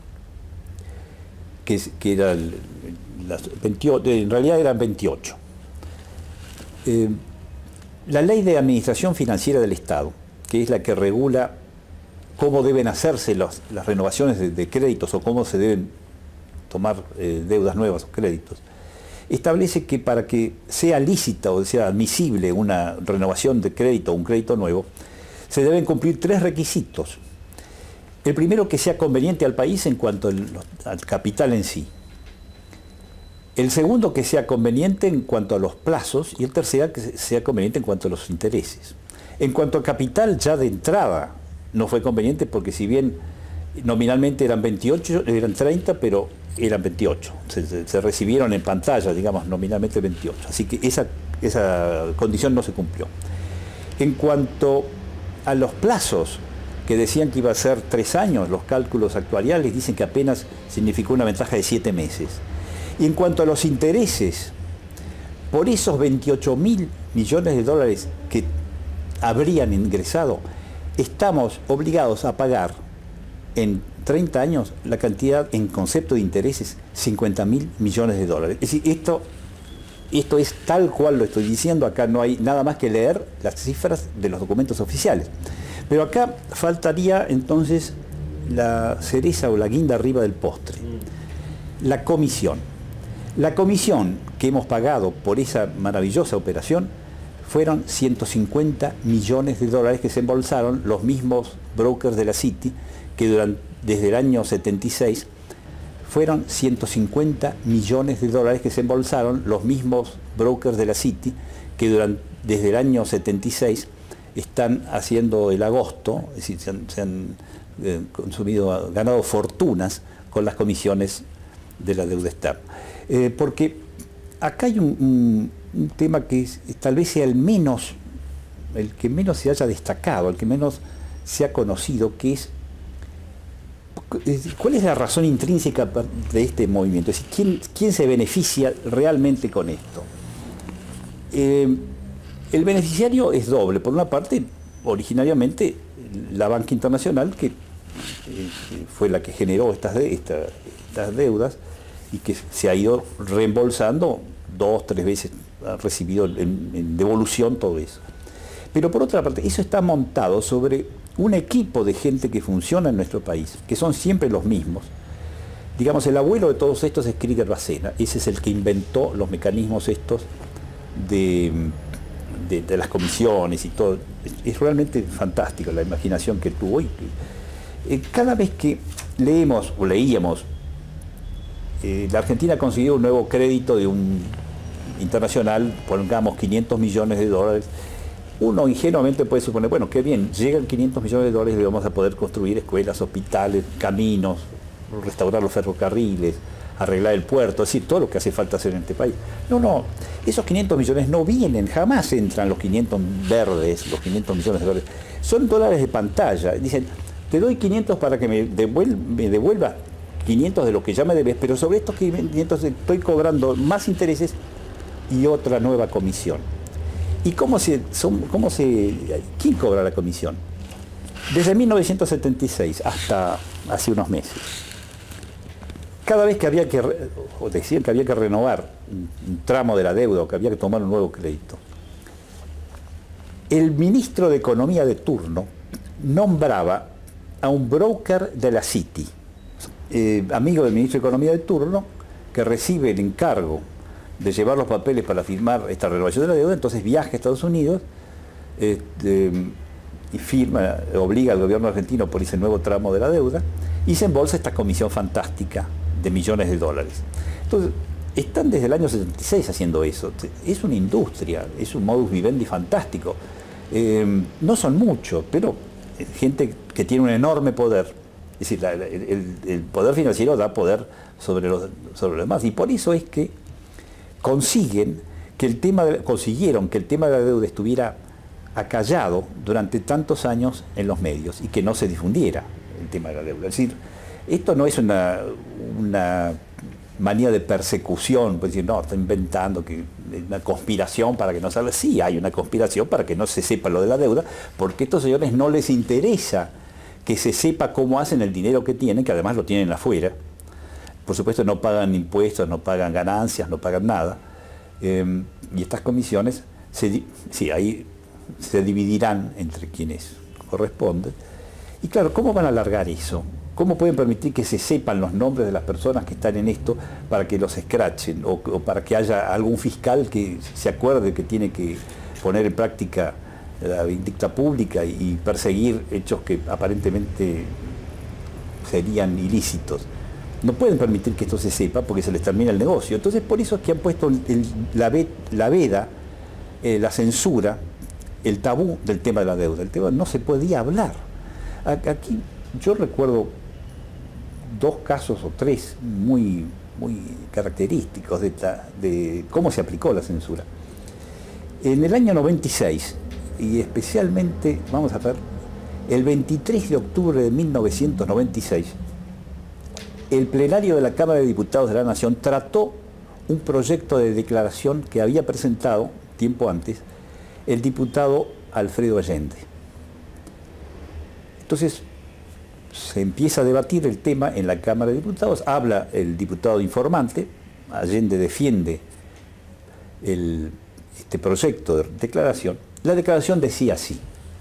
que, que era el, las veintiocho, en realidad eran veintiocho, eh, la ley de administración financiera del Estado, que es la que regula cómo deben hacerse los, las renovaciones de, de créditos o cómo se deben tomar eh, deudas nuevas o créditos, establece que para que sea lícita o sea admisible una renovación de crédito o un crédito nuevo, se deben cumplir tres requisitos. El primero, que sea conveniente al país en cuanto al, al capital en sí. El segundo, que sea conveniente en cuanto a los plazos. Y el tercero, que sea conveniente en cuanto a los intereses. En cuanto al capital, ya de entrada no fue conveniente, porque si bien nominalmente eran veintiocho, eran treinta, pero eran veintiocho. Se, se, se recibieron en pantalla, digamos, nominalmente veintiocho. Así que esa, esa condición no se cumplió. En cuanto a los plazos, que decían que iba a ser tres años, los cálculos actuariales dicen que apenas significó una ventaja de siete meses. Y en cuanto a los intereses, por esos veintiocho mil millones de dólares que habrían ingresado, estamos obligados a pagar en treinta años la cantidad en concepto de intereses, cincuenta mil millones de dólares. Es decir, esto, esto es tal cual lo estoy diciendo, acá no hay nada más que leer las cifras de los documentos oficiales. Pero acá faltaría entonces la cereza o la guinda arriba del postre, la comisión. La comisión que hemos pagado por esa maravillosa operación fueron ciento cincuenta millones de dólares que se embolsaron los mismos brokers de la Citi, que durante, desde el año setenta y seis fueron ciento cincuenta millones de dólares que se embolsaron los mismos brokers de la Citi, que durante, desde el año setenta y seis están haciendo el agosto, es decir, se han, se han eh, consumido, ganado fortunas con las comisiones de la deuda externa. Eh, porque acá hay un, un, un tema que es, tal vez sea el menos, el que menos se haya destacado, el que menos se ha conocido, que es ¿cuál es la razón intrínseca de este movimiento? Es decir, ¿quién, quién se beneficia realmente con esto? Eh, el beneficiario es doble. Por una parte, originariamente, la banca internacional, que eh, fue la que generó estas, de, esta, estas deudas y que se ha ido reembolsando dos, tres veces, ha recibido en, en devolución todo eso. Pero por otra parte, eso está montado sobre un equipo de gente que funciona en nuestro país, que son siempre los mismos. Digamos, el abuelo de todos estos es Krieger Bacena. Ese es el que inventó los mecanismos estos de, de, de las comisiones y todo. Es, es realmente fantástico la imaginación que tuvo. Y, eh, cada vez que leemos o leíamos, eh, la Argentina consiguió un nuevo crédito de un internacional, pongamos quinientos millones de dólares, uno ingenuamente puede suponer, bueno, qué bien, llegan quinientos millones de dólares y vamos a poder construir escuelas, hospitales, caminos, restaurar los ferrocarriles, arreglar el puerto, es decir, todo lo que hace falta hacer en este país. No, no, esos quinientos millones no vienen, jamás entran los quinientos verdes, los quinientos millones de dólares. Son dólares de pantalla. Dicen, te doy quinientos para que me, devuel me devuelvas quinientos de lo que ya me debes, pero sobre estos quinientos estoy cobrando más intereses y otra nueva comisión. ¿Y cómo se, son, cómo se, quién cobra la comisión? Desde mil novecientos setenta y seis hasta hace unos meses, cada vez que había que, o decían que había que renovar un, un tramo de la deuda o que había que tomar un nuevo crédito, el ministro de Economía de turno nombraba a un broker de la Citi, eh, amigo del ministro de Economía de turno, que recibe el encargo de llevar los papeles para firmar esta renovación de la deuda, entonces viaja a Estados Unidos este, y firma, obliga al gobierno argentino por ese nuevo tramo de la deuda y se embolsa esta comisión fantástica de millones de dólares. Entonces, están desde el año setenta y seis haciendo eso. Es una industria, es un modus vivendi fantástico. Eh, no son muchos, pero gente que tiene un enorme poder. Es decir, la, el, el poder financiero da poder sobre los, sobre los demás. Y por eso es que consiguen que el tema de, consiguieron que el tema de la deuda estuviera acallado durante tantos años en los medios y que no se difundiera el tema de la deuda. Es decir, esto no es una, una manía de persecución, pues decir, no, está inventando que una conspiración para que no salga. Sí, hay una conspiración para que no se sepa lo de la deuda, porque a estos señores no les interesa que se sepa cómo hacen el dinero que tienen, que además lo tienen afuera. Por supuesto no pagan impuestos, no pagan ganancias, no pagan nada. Eh, y estas comisiones, se, sí, ahí se dividirán entre quienes corresponden. Y claro, ¿cómo van a alargar eso? ¿Cómo pueden permitir que se sepan los nombres de las personas que están en esto para que los escrachen? O, o para que haya algún fiscal que se acuerde que tiene que poner en práctica la vindicta pública y, y perseguir hechos que aparentemente serían ilícitos? No pueden permitir que esto se sepa porque se les termina el negocio. Entonces, por eso es que han puesto el, la, ve, la veda, eh, la censura, el tabú del tema de la deuda. El tema no se podía hablar. Aquí yo recuerdo dos casos o tres muy, muy característicos de, esta, de cómo se aplicó la censura. En el año noventa y seis, y especialmente, vamos a ver, el veintitrés de octubre de mil novecientos noventa y seis, el plenario de la Cámara de Diputados de la Nación trató un proyecto de declaración que había presentado, tiempo antes, el diputado Alfredo Allende. Entonces, se empieza a debatir el tema en la Cámara de Diputados, habla el diputado informante, Allende defiende el, este proyecto de declaración. La declaración decía así: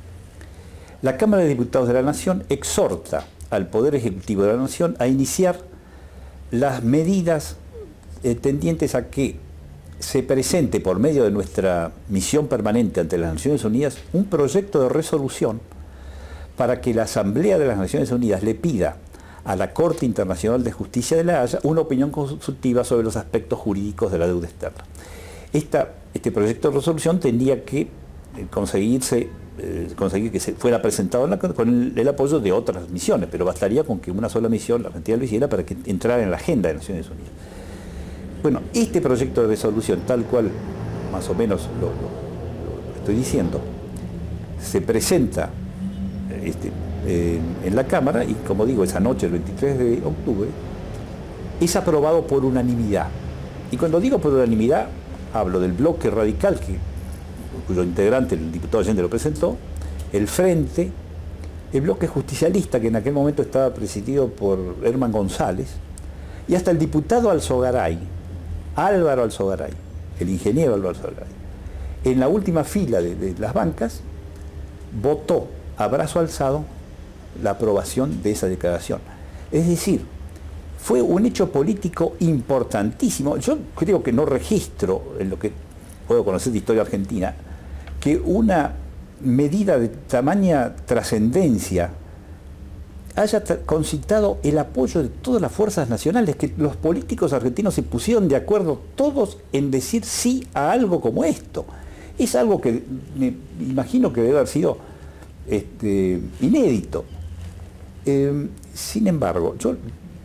la Cámara de Diputados de la Nación exhorta al Poder Ejecutivo de la Nación a iniciar las medidas eh, tendientes a que se presente por medio de nuestra misión permanente ante las Naciones Unidas un proyecto de resolución para que la Asamblea de las Naciones Unidas le pida a la Corte Internacional de Justicia de La Haya una opinión consultiva sobre los aspectos jurídicos de la deuda externa. Esta, este proyecto de resolución tendría que conseguirse, eh, conseguir que se fuera presentado en la, con el, el apoyo de otras misiones, pero bastaría con que una sola misión, la Argentina, lo hiciera para que entrara en la agenda de Naciones Unidas. Bueno, este proyecto de resolución, tal cual más o menos lo, lo, lo estoy diciendo, se presenta este, eh, en la Cámara y, como digo, esa noche, el veintitrés de octubre, es aprobado por unanimidad. Y cuando digo por unanimidad, hablo del bloque radical, que, cuyo integrante, el diputado Allende, lo presentó, el Frente, el bloque justicialista, que en aquel momento estaba presidido por Herman González, y hasta el diputado Alzogaray, Álvaro Alzogaray, el ingeniero Álvaro Alzogaray, en la última fila de, de las bancas, votó a brazo alzado la aprobación de esa declaración. Es decir, fue un hecho político importantísimo. Yo creo que no registro, en lo que puedo conocer de historia argentina, que una medida de tamaña trascendencia haya concitado el apoyo de todas las fuerzas nacionales, que los políticos argentinos se pusieron de acuerdo todos en decir sí a algo como esto. Es algo que me imagino que debe haber sido este, inédito. Eh, sin embargo, yo,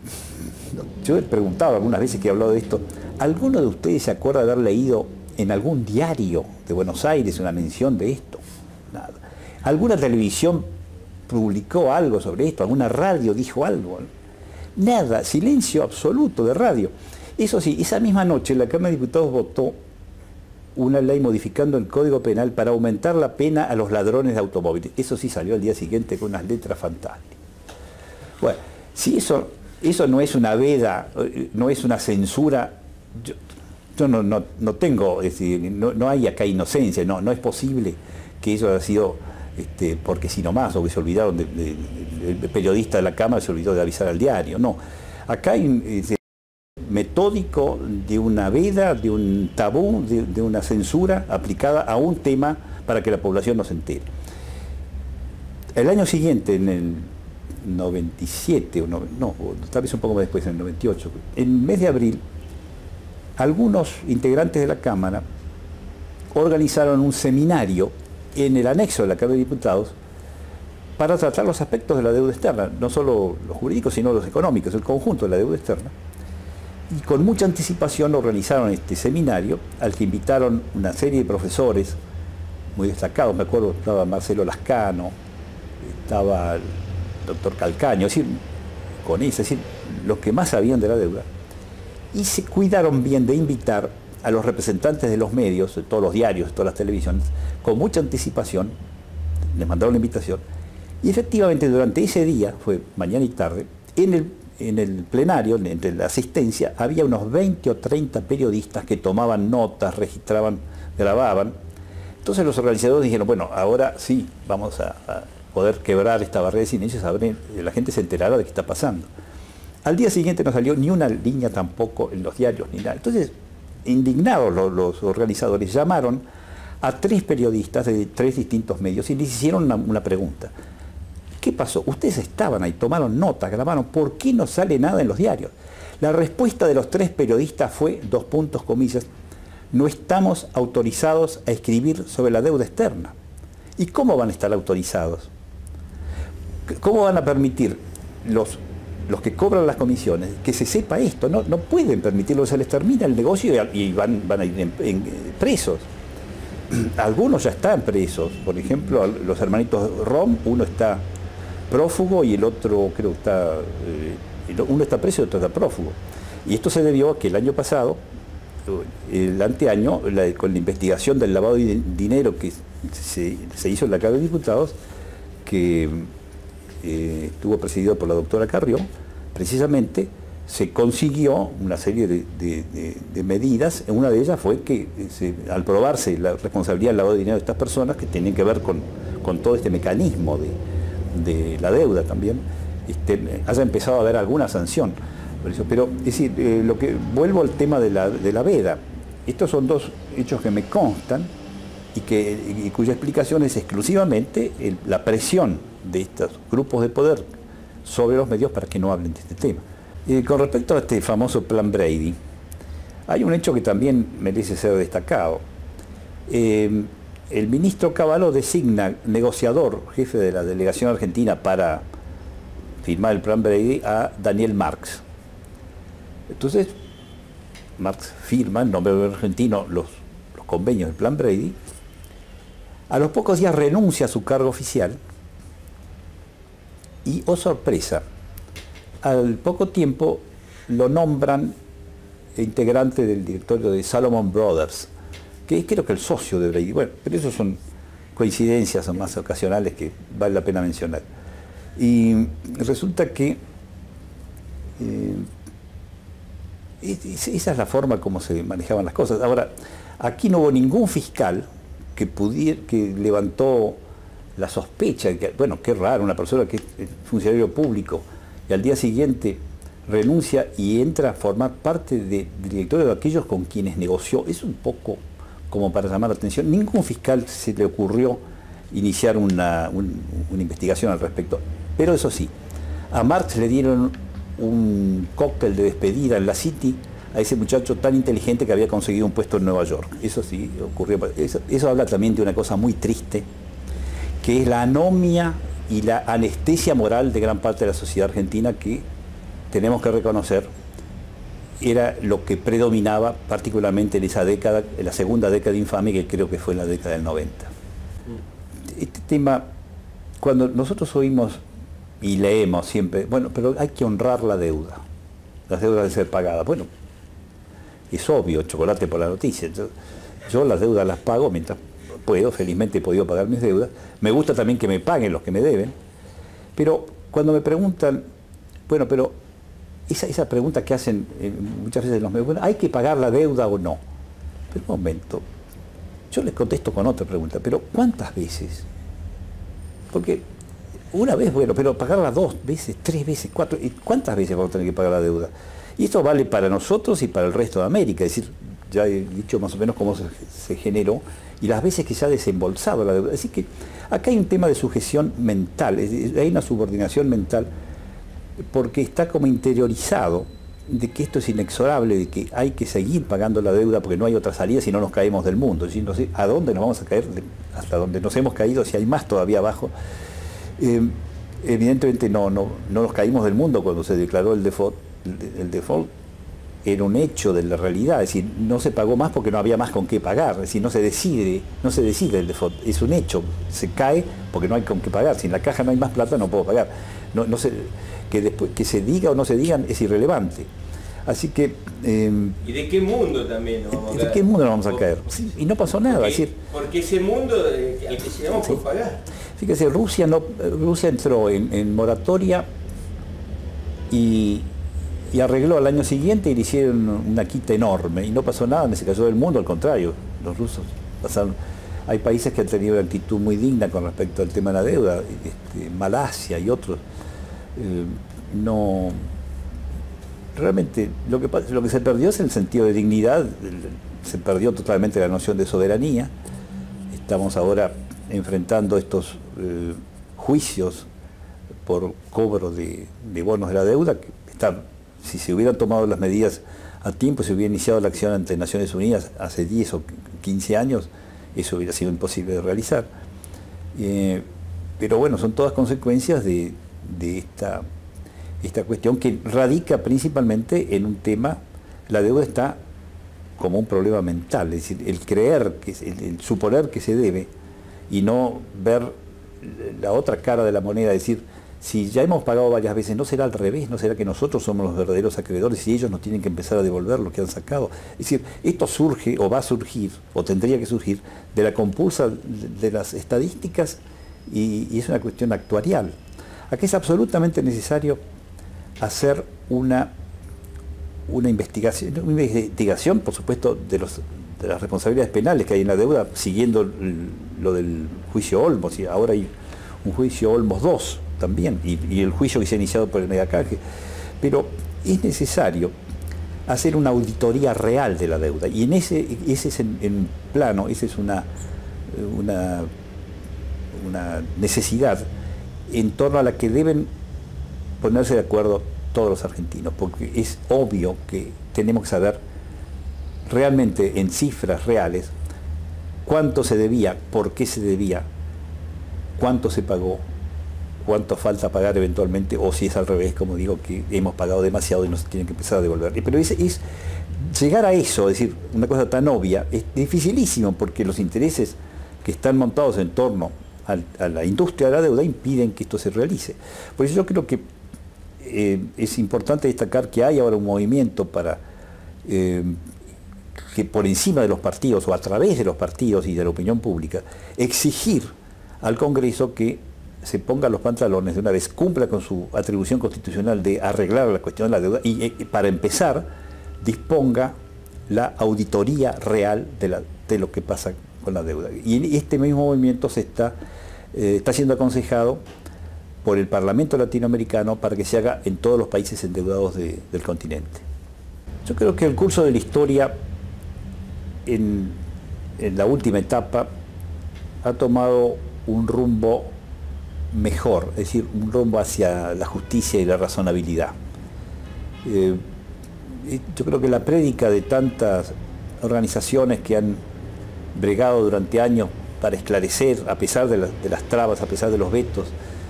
yo he preguntado algunas veces que he hablado de esto, ¿alguno de ustedes se acuerda de haber leído en algún diario de Buenos Aires una mención de esto? Nada. ¿Alguna televisión publicó algo sobre esto? ¿Alguna radio dijo algo? Nada, silencio absoluto de radio. Eso sí, esa misma noche la Cámara de Diputados votó una ley modificando el Código Penal para aumentar la pena a los ladrones de automóviles. Eso sí salió al día siguiente con unas letras fantásticas. Bueno, si eso, eso no es una veda, no es una censura, yo, yo no, no, no tengo, es decir, no, no hay acá inocencia, no, no es posible que eso haya sido Este, porque si no más, o que se olvidaron, de, de, de, el periodista de la Cámara se olvidó de avisar al diario. No, acá hay un eh, metódico de una veda, de un tabú, de, de una censura aplicada a un tema para que la población no se entere. El año siguiente, en el noventa y siete, o no, no, tal vez un poco más después, en el noventa y ocho, en el mes de abril, algunos integrantes de la Cámara organizaron un seminario en el anexo de la Cámara de Diputados para tratar los aspectos de la deuda externa, no solo los jurídicos, sino los económicos, el conjunto de la deuda externa. Y con mucha anticipación organizaron este seminario, al que invitaron una serie de profesores muy destacados. Me acuerdo, estaba Marcelo Lascano, estaba el doctor Calcaño, es decir, con eso, es decir, los que más sabían de la deuda. Y se cuidaron bien de invitar a los representantes de los medios, de todos los diarios, de todas las televisiones, con mucha anticipación, les mandaron la invitación, y efectivamente durante ese día, fue mañana y tarde, en el, en el plenario, entre la asistencia, había unos veinte o treinta periodistas que tomaban notas, registraban, grababan. Entonces los organizadores dijeron, bueno, ahora sí, vamos a, a poder quebrar esta barrera de silencio, saber, la gente se enterará de qué está pasando. Al día siguiente no salió ni una línea tampoco en los diarios, ni nada. Entonces, indignados los, los organizadores, llamaron a tres periodistas de tres distintos medios y les hicieron una, una pregunta. ¿Qué pasó? Ustedes estaban ahí, tomaron notas, grabaron, ¿por qué no sale nada en los diarios? La respuesta de los tres periodistas fue, dos puntos, comillas, no estamos autorizados a escribir sobre la deuda externa. ¿Y cómo van a estar autorizados? ¿Cómo van a permitir los los que cobran las comisiones, que se sepa esto? No, no pueden permitirlo, se les termina el negocio y, y van, van a ir en, en, presos. Algunos ya están presos, por ejemplo, los hermanitos Rom, uno está prófugo y el otro creo que está, eh, uno está preso y el otro está prófugo. Y esto se debió a que el año pasado, el anteaño, la, con la investigación del lavado de dinero que se, se hizo en la Cámara de Diputados, que eh, estuvo presidido por la doctora Carrió, precisamente se consiguió una serie de, de, de, de medidas. Una de ellas fue que se, al probarse la responsabilidad del lavado de dinero de estas personas, que tienen que ver con, con todo este mecanismo de, de la deuda también, este, haya empezado a haber alguna sanción. Pero, es decir, eh, lo que, vuelvo al tema de la, de la veda. Estos son dos hechos que me constan y, que, y cuya explicación es exclusivamente el, la presión de estos grupos de poder sobre los medios para que no hablen de este tema. Eh, con respecto a este famoso plan Brady, hay un hecho que también merece ser destacado. Eh, el ministro Cavallo designa negociador, jefe de la delegación argentina para firmar el plan Brady, a Daniel Marx. Entonces, Marx firma en nombre del argentino los, los convenios del plan Brady. A los pocos días renuncia a su cargo oficial y, oh sorpresa, al poco tiempo lo nombran integrante del directorio de Salomon Brothers, que es creo que el socio de Brady. Bueno, pero eso son coincidencias, son más ocasionales que vale la pena mencionar. Y resulta que eh, esa es la forma como se manejaban las cosas. Ahora, aquí no hubo ningún fiscal que, pudiera, que levantó la sospecha de que, bueno, qué raro, una persona que es funcionario público y al día siguiente renuncia y entra a formar parte de, del directorio de aquellos con quienes negoció. Es un poco como para llamar la atención. Ningún fiscal se le ocurrió iniciar una, un, una investigación al respecto. Pero eso sí, a Marx le dieron un cóctel de despedida en la City a ese muchacho tan inteligente que había conseguido un puesto en Nueva York. Eso sí ocurrió. Eso, eso habla también de una cosa muy triste, que es la anomia y la anestesia moral de gran parte de la sociedad argentina, que tenemos que reconocer era lo que predominaba particularmente en esa década, en la segunda década infame, que creo que fue en la década del noventa. Este tema, cuando nosotros oímos y leemos siempre, bueno, pero hay que honrar la deuda, las deudas deben ser pagadas. Bueno, es obvio, chocolate por la noticia. Yo, yo las deudas las pago mientras puedo, felizmente he podido pagar mis deudas. Me gusta también que me paguen los que me deben, pero cuando me preguntan, bueno, pero esa, esa pregunta que hacen eh, muchas veces los medios, bueno, ¿hay que pagar la deuda o no? Pero un momento, yo les contesto con otra pregunta, pero ¿cuántas veces? Porque una vez, bueno, pero pagarla dos veces, tres veces, cuatro, ¿cuántas veces vamos a tener que pagar la deuda? Y esto vale para nosotros y para el resto de América, es decir, ya he dicho más o menos cómo se, se generó y las veces que se ha desembolsado la deuda. Así que acá hay un tema de sujeción mental, hay una subordinación mental, porque está como interiorizado de que esto es inexorable, de que hay que seguir pagando la deuda porque no hay otra salida si no nos caemos del mundo. Es decir, no sé a dónde nos vamos a caer, hasta donde nos hemos caído, si hay más todavía abajo. Eh, evidentemente no, no, no nos caímos del mundo cuando se declaró el default. El, el default era un hecho de la realidad, es decir, no se pagó más porque no había más con qué pagar, es decir, no se decide, no se decide el default, es un hecho, se cae porque no hay con qué pagar, si en la caja no hay más plata no puedo pagar. No, no se, que, después, que se diga o no se digan es irrelevante. Así que... Eh, ¿Y de qué mundo también nos vamos a caer? ¿De qué mundo nos vamos a caer? Sí, y no pasó nada. Porque, es decir, porque ese mundo eh, al que llegamos sí. por pagar. Fíjese, Rusia, no, Rusia entró en, en moratoria y, y arregló al año siguiente y le hicieron una quita enorme y no pasó nada, ni se cayó del mundo, al contrario, los rusos pasaron... Hay países que han tenido una actitud muy digna con respecto al tema de la deuda, este, Malasia y otros. Eh, no... Realmente lo que, lo que se perdió es el sentido de dignidad, se perdió totalmente la noción de soberanía. Estamos ahora enfrentando estos eh, juicios por cobro de, de bonos de la deuda, que está, si se hubieran tomado las medidas a tiempo, si hubiera iniciado la acción ante Naciones Unidas hace diez o quince años, eso hubiera sido imposible de realizar. Eh, pero bueno, son todas consecuencias de, de esta... esta cuestión que radica principalmente en un tema, la deuda está como un problema mental, es decir, el creer, que, el, el suponer que se debe y no ver la otra cara de la moneda, es decir, si ya hemos pagado varias veces, ¿no será al revés? ¿No será que nosotros somos los verdaderos acreedores y ellos nos tienen que empezar a devolver lo que han sacado? Es decir, esto surge o va a surgir, o tendría que surgir, de la compulsa de las estadísticas y, y es una cuestión actuarial. Aquí es absolutamente necesario hacer una, una investigación, una investigación, por supuesto, de, los, de las responsabilidades penales que hay en la deuda, siguiendo el, lo del juicio Olmos, y ahora hay un juicio Olmos dos también, y, y el juicio que se ha iniciado por el Megacaje. Pero es necesario hacer una auditoría real de la deuda, y en ese, ese es en, en plano, esa es una, una, una necesidad en torno a la que deben ponerse de acuerdo todos los argentinos, porque es obvio que tenemos que saber realmente en cifras reales cuánto se debía, por qué se debía, cuánto se pagó, cuánto falta pagar eventualmente, o si es al revés, como digo, que hemos pagado demasiado y nos tienen que empezar a devolver. Pero es, es llegar a eso, es decir, una cosa tan obvia, es dificilísimo, porque los intereses que están montados en torno a, a la industria de la deuda impiden que esto se realice. Por eso yo creo que eh, es importante destacar que hay ahora un movimiento para eh, que por encima de los partidos, o a través de los partidos y de la opinión pública, exigir al Congreso que se ponga los pantalones de una vez, cumpla con su atribución constitucional de arreglar la cuestión de la deuda y, eh, para empezar, disponga la auditoría real de, la, de lo que pasa con la deuda. Y este mismo movimiento se está, eh, está siendo aconsejado por el Parlamento latinoamericano para que se haga en todos los países endeudados de, del continente. Yo creo que el curso de la historia en, en la última etapa ha tomado un rumbo mejor, es decir, un rumbo hacia la justicia y la razonabilidad. Eh, yo creo que la prédica de tantas organizaciones que han bregado durante años para esclarecer, a pesar de, la, de las trabas, a pesar de los vetos,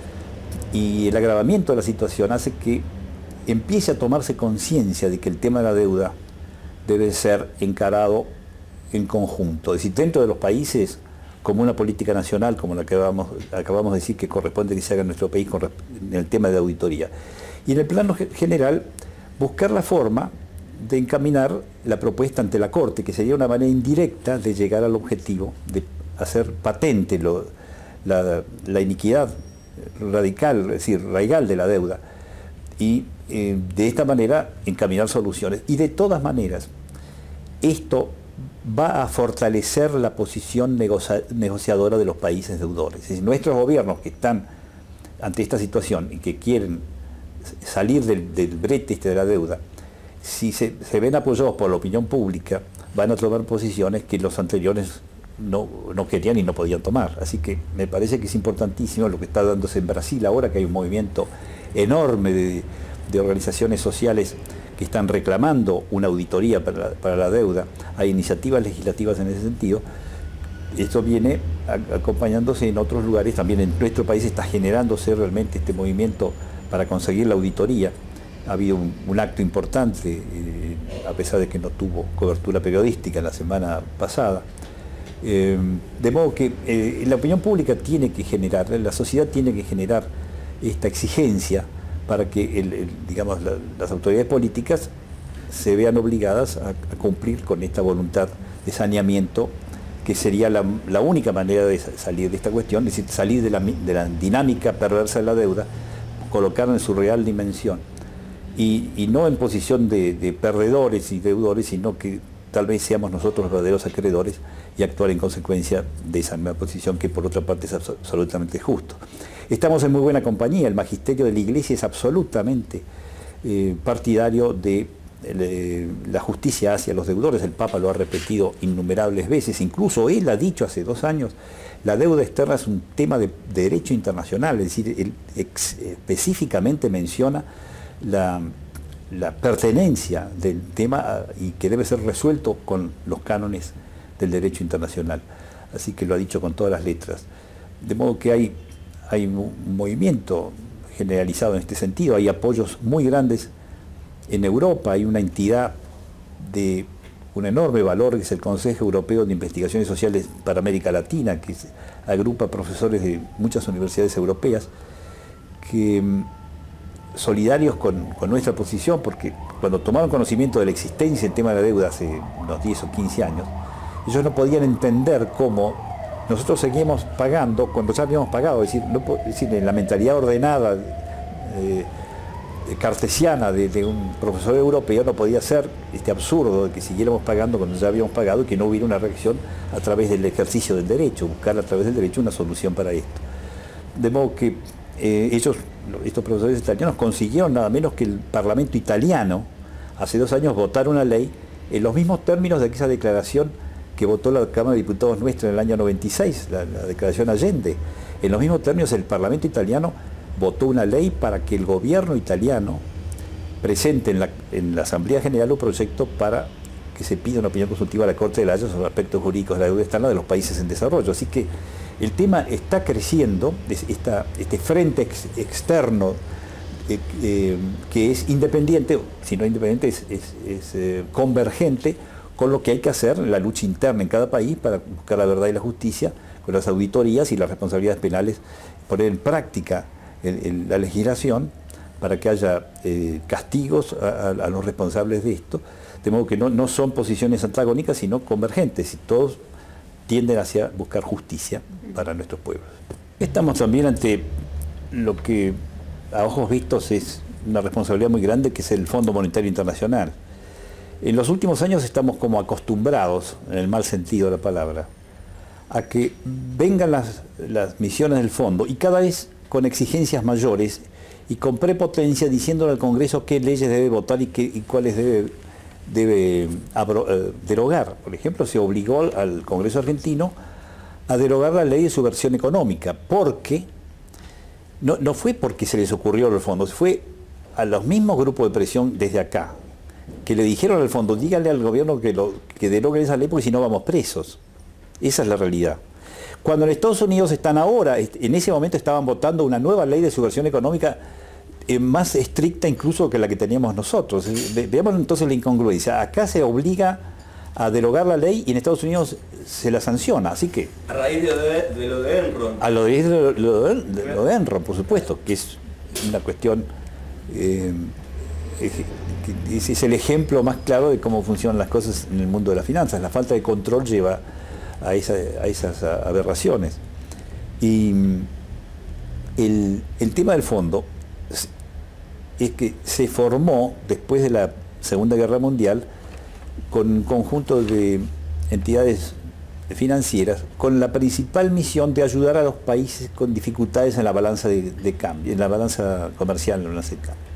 y el agravamiento de la situación hace que empiece a tomarse conciencia de que el tema de la deuda debe ser encarado en conjunto, es decir, dentro de los países, como una política nacional, como la que acabamos, acabamos de decir que corresponde que se haga en nuestro país con, en el tema de auditoría. Y en el plano general, buscar la forma de encaminar la propuesta ante la Corte, que sería una manera indirecta de llegar al objetivo, de hacer patente lo, la, la iniquidad radical, es decir, raigal de la deuda, y eh, de esta manera encaminar soluciones. Y de todas maneras, esto va a fortalecer la posición negocia negociadora de los países deudores. Es decir, nuestros gobiernos que están ante esta situación y que quieren salir del, del brete este de la deuda, si se, se ven apoyados por la opinión pública, van a tomar posiciones que los anteriores no, no querían y no podían tomar. Así que me parece que es importantísimo lo que está dándose en Brasil ahora, que hay un movimiento enorme de, de organizaciones sociales que están reclamando una auditoría para la, para la deuda. Hay iniciativas legislativas en ese sentido. Esto viene a, acompañándose en otros lugares, también en nuestro país está generándose realmente este movimiento para conseguir la auditoría. Ha habido un, un acto importante, eh, a pesar de que no tuvo cobertura periodística la semana pasada. Eh, de modo que eh, la opinión pública tiene que generar, la sociedad tiene que generar esta exigencia para que el, el, digamos, la, las autoridades políticas se vean obligadas a, a cumplir con esta voluntad de saneamiento, que sería la, la única manera de salir de esta cuestión, es decir, salir de la, de la dinámica perversa de la deuda, colocarla en su real dimensión, y, y no en posición de, de perdedores y deudores, sino que tal vez seamos nosotros los verdaderos acreedores y actuar en consecuencia de esa misma posición, que por otra parte es absolutamente justo. Estamos en muy buena compañía. El magisterio de la Iglesia es absolutamente eh, partidario de eh, la justicia hacia los deudores. El Papa lo ha repetido innumerables veces, incluso él ha dicho hace dos años, la deuda externa es un tema de, de derecho internacional, es decir, él ex, específicamente menciona la, la pertenencia del tema y que debe ser resuelto con los cánones del derecho internacional. Así que lo ha dicho con todas las letras. De modo que hay, hay un movimiento generalizado en este sentido, hay apoyos muy grandes en Europa, hay una entidad de un enorme valor que es el Consejo Europeo de Investigaciones Sociales para América Latina, que agrupa profesores de muchas universidades europeas, que solidarios con, con nuestra posición, porque cuando tomaron conocimiento de la existencia del tema de la deuda hace unos diez o quince años, ellos no podían entender cómo nosotros seguimos pagando cuando ya habíamos pagado, es decir, no, es decir en la mentalidad ordenada, eh, cartesiana de, de un profesor europeo no podía ser este absurdo de que siguiéramos pagando cuando ya habíamos pagado y que no hubiera una reacción a través del ejercicio del derecho, buscar a través del derecho una solución para esto. De modo que eh, ellos, estos profesores italianos, consiguieron nada menos que el Parlamento italiano hace dos años votar una ley en los mismos términos de esa declaración que votó la Cámara de Diputados nuestra en el año noventa y seis, la, la declaración Allende. En los mismos términos el Parlamento italiano votó una ley para que el gobierno italiano presente en la, en la Asamblea General un proyecto para que se pida una opinión consultiva a la Corte de la Haya sobre aspectos jurídicos de la deuda externa de los países en desarrollo. Así que el tema está creciendo, esta, este frente ex, externo eh, eh, que es independiente, si no independiente, es, es, es eh, convergente con lo que hay que hacer en la lucha interna en cada país para buscar la verdad y la justicia, con las auditorías y las responsabilidades penales, poner en práctica el, el, la legislación para que haya eh, castigos a, a, a los responsables de esto, de modo que no, no son posiciones antagónicas, sino convergentes, y todos tienden hacia buscar justicia para nuestros pueblos. Estamos también ante lo que a ojos vistos es una responsabilidad muy grande, que es el Fondo Monetario Internacional. En los últimos años estamos como acostumbrados, en el mal sentido de la palabra, a que vengan las, las misiones del fondo y cada vez con exigencias mayores y con prepotencia diciéndole al Congreso qué leyes debe votar y, qué, y cuáles debe, debe abro, eh, derogar. Por ejemplo, se obligó al Congreso argentino a derogar la ley de subversión económica, porque no, no fue porque se les ocurrió a los fondos, fue a los mismos grupos de presión desde acá, que le dijeron al fondo, díganle al gobierno que, lo, que derogue esa ley porque si no vamos presos. Esa es la realidad. Cuando en Estados Unidos están ahora, en ese momento estaban votando una nueva ley de subversión económica eh, más estricta incluso que la que teníamos nosotros. Ve, veamos entonces la incongruencia. Acá se obliga a derogar la ley y en Estados Unidos se la sanciona. Así que... A raíz de, de, de lo de Enron. A lo de, de, lo de, de, lo de Enron, por supuesto, que es una cuestión... Eh, es el ejemplo más claro de cómo funcionan las cosas en el mundo de las finanzas. La falta de control lleva a, esa, a esas aberraciones. Y el, el tema del fondo es que se formó después de la Segunda Guerra Mundial con un conjunto de entidades financieras con la principal misión de ayudar a los países con dificultades en la balanza de, de cambio, en la balanza comercial, en la balanza de cambio.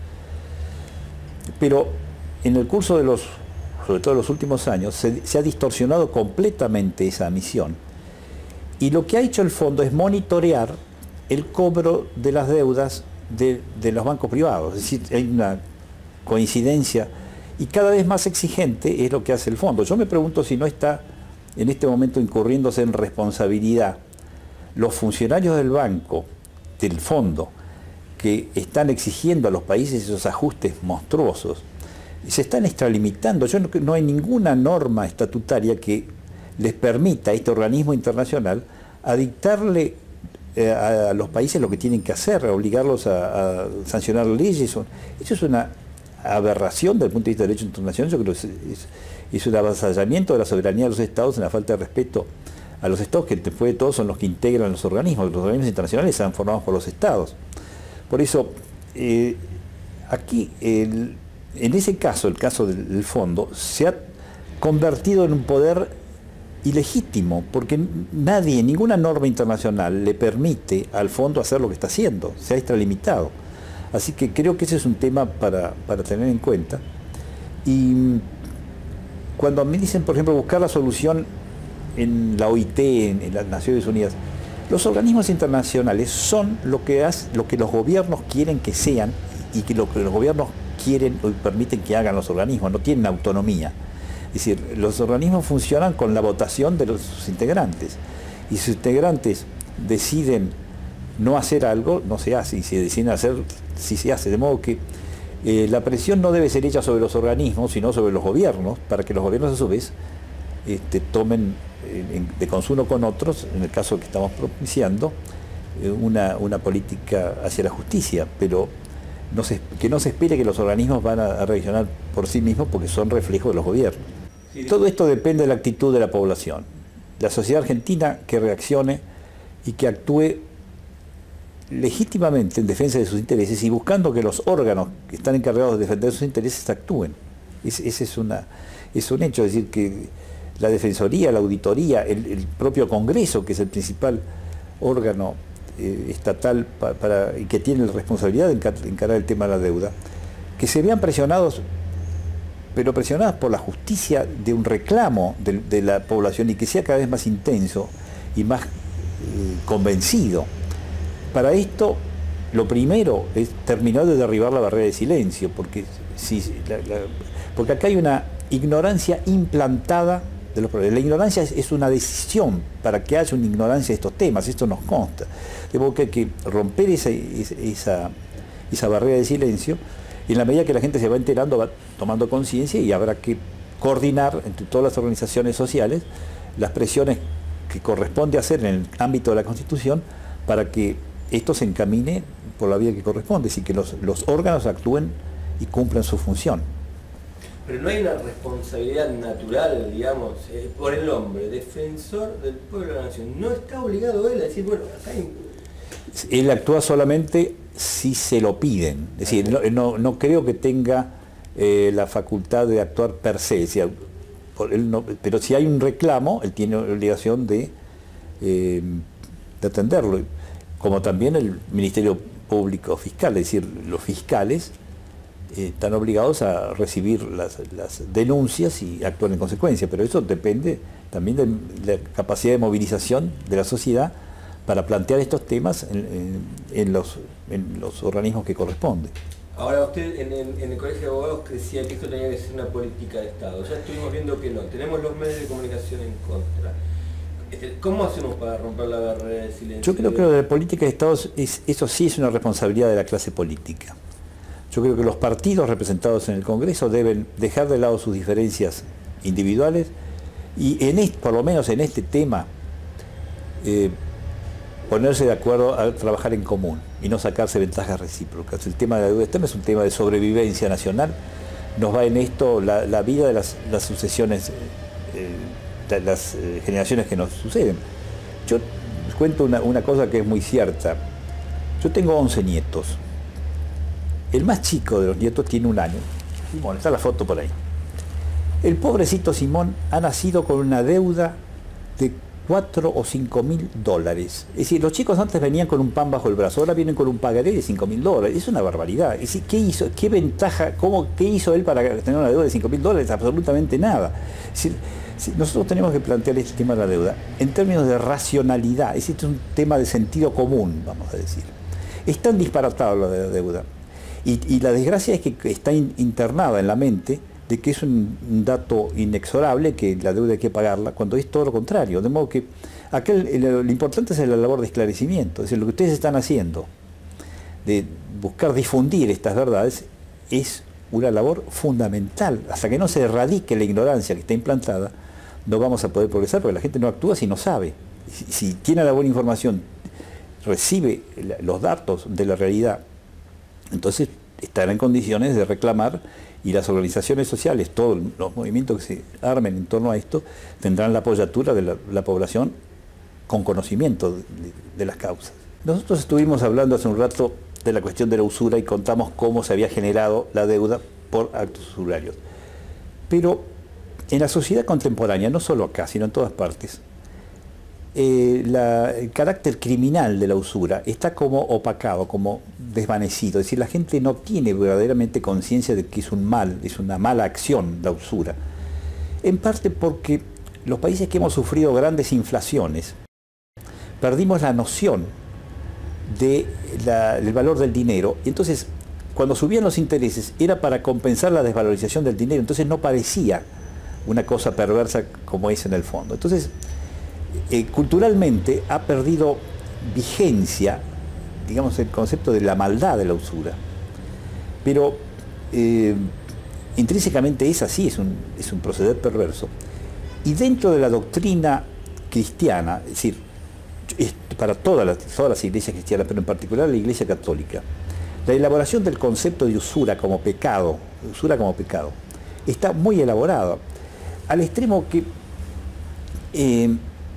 Pero en el curso de los, sobre todo de los últimos años, se, se ha distorsionado completamente esa misión. Y lo que ha hecho el fondo es monitorear el cobro de las deudas de, de los bancos privados. Es decir, hay una coincidencia y cada vez más exigente es lo que hace el fondo. Yo me pregunto si no está en este momento incurriéndose en responsabilidad los funcionarios del banco, del fondo, que están exigiendo a los países esos ajustes monstruosos, se están extralimitando. Yo no, no hay ninguna norma estatutaria que les permita a este organismo internacional a dictarle eh, a, a los países lo que tienen que hacer, a obligarlos a, a sancionar leyes. Eso es una aberración desde el punto de vista del derecho internacional. Yo creo que es, es, es un avasallamiento de la soberanía de los estados, en la falta de respeto a los estados, que después de todo son los que integran los organismos. Los organismos internacionales están formados por los estados. Por eso, eh, aquí, el, en ese caso, el caso del, del fondo, se ha convertido en un poder ilegítimo, porque nadie, ninguna norma internacional le permite al fondo hacer lo que está haciendo, se ha extralimitado. Así que creo que ese es un tema para, para tener en cuenta. Y cuando a mí dicen, por ejemplo, buscar la solución en la O I T, en, en las Naciones Unidas, los organismos internacionales son lo que, hace, lo que los gobiernos quieren que sean y que lo que los gobiernos quieren o permiten que hagan los organismos, no tienen autonomía. Es decir, los organismos funcionan con la votación de los, sus integrantes, y si sus integrantes deciden no hacer algo, no se hace, y si deciden hacer, sí se hace. De modo que eh, la presión no debe ser hecha sobre los organismos, sino sobre los gobiernos, para que los gobiernos a su vez este, tomen de consumo con otros, en el caso que estamos propiciando, una, una política hacia la justicia, pero no se, que no se espere que los organismos van a, a reaccionar por sí mismos porque son reflejos de los gobiernos. Sí. Todo esto depende de la actitud de la población. la sociedad argentina que reaccione y que actúe legítimamente en defensa de sus intereses y buscando que los órganos que están encargados de defender sus intereses actúen. Es, ese es, una, es un hecho, es decir, que la Defensoría, la Auditoría, el, el propio Congreso, que es el principal órgano eh, estatal pa, para, y que tiene la responsabilidad de encar, encarar el tema de la deuda, que se vean presionados, pero presionadas por la justicia de un reclamo de, de la población y que sea cada vez más intenso y más eh, convencido. Para esto, lo primero es terminar de derribar la barrera de silencio, porque, si, la, la, porque acá hay una ignorancia implantada de los problemas. La ignorancia es, es una decisión para que haya una ignorancia de estos temas, esto nos consta. De modo que hay que romper esa, esa, esa barrera de silencio, y en la medida que la gente se va enterando, va tomando conciencia, y habrá que coordinar entre todas las organizaciones sociales las presiones que corresponde hacer en el ámbito de la Constitución para que esto se encamine por la vía que corresponde, y que los, los órganos actúen y cumplan su función. Pero no hay una responsabilidad natural, digamos, eh, por el hombre, defensor del pueblo de la nación. No está obligado él a decir, bueno, acá hay... Él actúa solamente si se lo piden. Es decir, no, no, no creo que tenga eh, la facultad de actuar per se. Es decir, por él no, pero si hay un reclamo, él tiene la obligación de, eh, de atenderlo. Como también el Ministerio Público Fiscal, es decir, los fiscales eh, están obligados a recibir las, las denuncias y actuar en consecuencia, pero eso depende también de la capacidad de movilización de la sociedad para plantear estos temas en, en, en, los, en los organismos que corresponden. Ahora usted en el, en el Colegio de Abogados decía que esto tenía que ser una política de Estado. Ya estuvimos viendo que no, tenemos los medios de comunicación en contra. ¿Cómo hacemos para romper la barrera del silencio? Yo creo que lo de la política de Estado, es, eso sí es una responsabilidad de la clase política. Yo creo que los partidos representados en el Congreso deben dejar de lado sus diferencias individuales y en este, por lo menos en este tema eh, ponerse de acuerdo a trabajar en común y no sacarse ventajas recíprocas. El tema de la deuda externa es un tema de sobrevivencia nacional. Nos va en esto la, la vida de las, las sucesiones, eh, de las eh, generaciones que nos suceden. Yo les cuento una, una cosa que es muy cierta. Yo tengo once nietos. El más chico de los nietos tiene un año. Simón, está la foto por ahí. El pobrecito Simón ha nacido con una deuda de cuatro o cinco mil dólares. Es decir, los chicos antes venían con un pan bajo el brazo, ahora vienen con un pagaré de cinco mil dólares. Es una barbaridad. Es decir, ¿qué hizo? ¿Qué ventaja? ¿Cómo, ¿Qué hizo él para tener una deuda de cinco mil dólares? Absolutamente nada. Es decir, nosotros tenemos que plantear este tema de la deuda en términos de racionalidad. Es decir, es un tema de sentido común, vamos a decir. Es tan disparatado lo de la deuda. Y, y la desgracia es que está in, internada en la mente de que es un, un dato inexorable, que la deuda hay que pagarla, cuando es todo lo contrario. De modo que acá el, el, lo importante es la labor de esclarecimiento. Es decir, lo que ustedes están haciendo, de buscar difundir estas verdades, es una labor fundamental. Hasta que no se erradique la ignorancia que está implantada, no vamos a poder progresar, porque la gente no actúa si no sabe. Si, si tiene la buena información, recibe la, los datos de la realidad, entonces estará en condiciones de reclamar, y las organizaciones sociales, todos los movimientos que se armen en torno a esto, tendrán la apoyatura de la, la población con conocimiento de, de, de las causas. Nosotros estuvimos hablando hace un rato de la cuestión de la usura y contamos cómo se había generado la deuda por actos usurarios. Pero en la sociedad contemporánea, no solo acá, sino en todas partes, Eh, la, el carácter criminal de la usura está como opacado, como desvanecido. Es decir, la gente no tiene verdaderamente conciencia de que es un mal, es una mala acción la usura. En parte porque los países que hemos sufrido grandes inflaciones, perdimos la noción de la, del valor del dinero. Y entonces, cuando subían los intereses, era para compensar la desvalorización del dinero. Entonces no parecía una cosa perversa como es en el fondo. Entonces, Eh, culturalmente ha perdido vigencia, digamos, el concepto de la maldad de la usura. Pero eh, intrínsecamente es así, es un, es un proceder perverso. Y dentro de la doctrina cristiana, es decir, es para todas las, todas las iglesias cristianas, pero en particular la Iglesia Católica, la elaboración del concepto de usura como pecado, usura como pecado, está muy elaborada, al extremo que eh,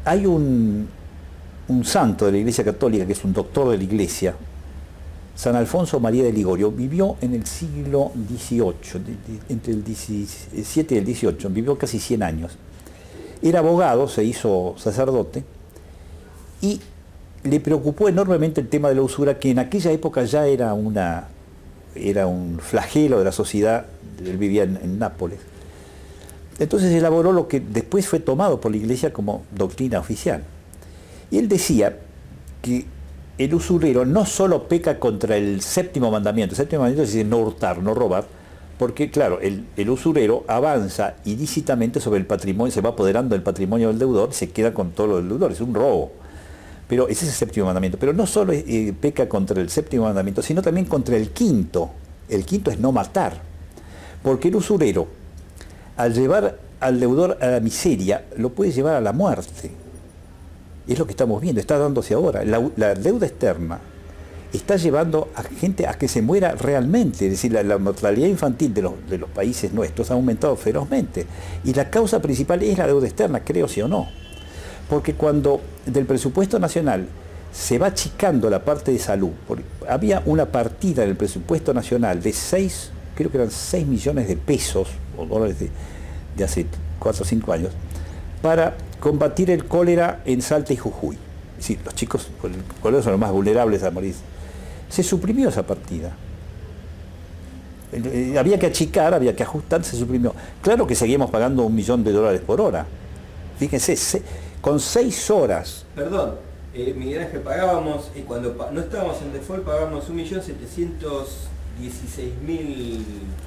hay un, un santo de la Iglesia Católica, que es un doctor de la Iglesia, San Alfonso María de Ligorio, vivió en el siglo dieciocho, entre el diecisiete y el dieciocho, vivió casi cien años. Era abogado, se hizo sacerdote, y le preocupó enormemente el tema de la usura, que en aquella época ya era, una, era un flagelo de la sociedad. Él vivía en, en Nápoles. Entonces elaboró lo que después fue tomado por la Iglesia como doctrina oficial. Y él decía que el usurero no solo peca contra el séptimo mandamiento, el séptimo mandamiento es decir, no hurtar, no robar, porque claro, el, el usurero avanza ilícitamente sobre el patrimonio, se va apoderando del patrimonio del deudor, se queda con todo lo del deudor, es un robo. Pero ese es el séptimo mandamiento. Pero no solo eh, peca contra el séptimo mandamiento, sino también contra el quinto. El quinto es no matar. Porque el usurero, al llevar al deudor a la miseria, lo puede llevar a la muerte. Es lo que estamos viendo, está dándose ahora. La, la deuda externa está llevando a gente a que se muera realmente. Es decir, la, la mortalidad infantil de los, de los países nuestros ha aumentado ferozmente. Y la causa principal es la deuda externa, creo sí o no. Porque cuando del presupuesto nacional se va achicando la parte de salud, porque había una partida en el presupuesto nacional de seis, creo que eran seis millones de pesos, o dólares de, de hace cuatro o cinco años, para combatir el cólera en Salta y Jujuy. Es decir, los chicos con el cólera son los más vulnerables a morir. Se suprimió esa partida. Había que achicar, había que ajustar, se suprimió. Claro que seguimos pagando un millón de dólares por hora. Fíjense, se, con seis horas. Perdón, eh, Miguel Ángel, pagábamos, y cuando pa no estábamos en default, pagábamos un millón setecientos dieciséis mil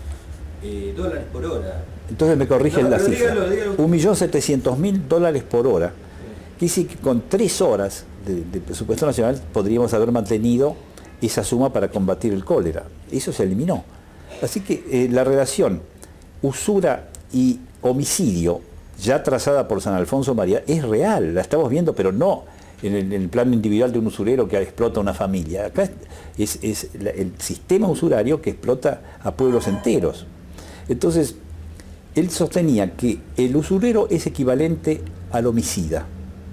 dólares por hora. Entonces me corrigen no, la cifra. un millón setecientos mil dólares por hora. Quiere decir que con tres horas de, de presupuesto nacional podríamos haber mantenido esa suma para combatir el cólera. Eso se eliminó. Así que eh, la relación usura y homicidio, ya trazada por San Alfonso María, es real, la estamos viendo, pero no en el, en el plano individual de un usurero que explota una familia. Acá es, es la, el sistema usurario que explota a pueblos enteros. Entonces, él sostenía que el usurero es equivalente al homicida.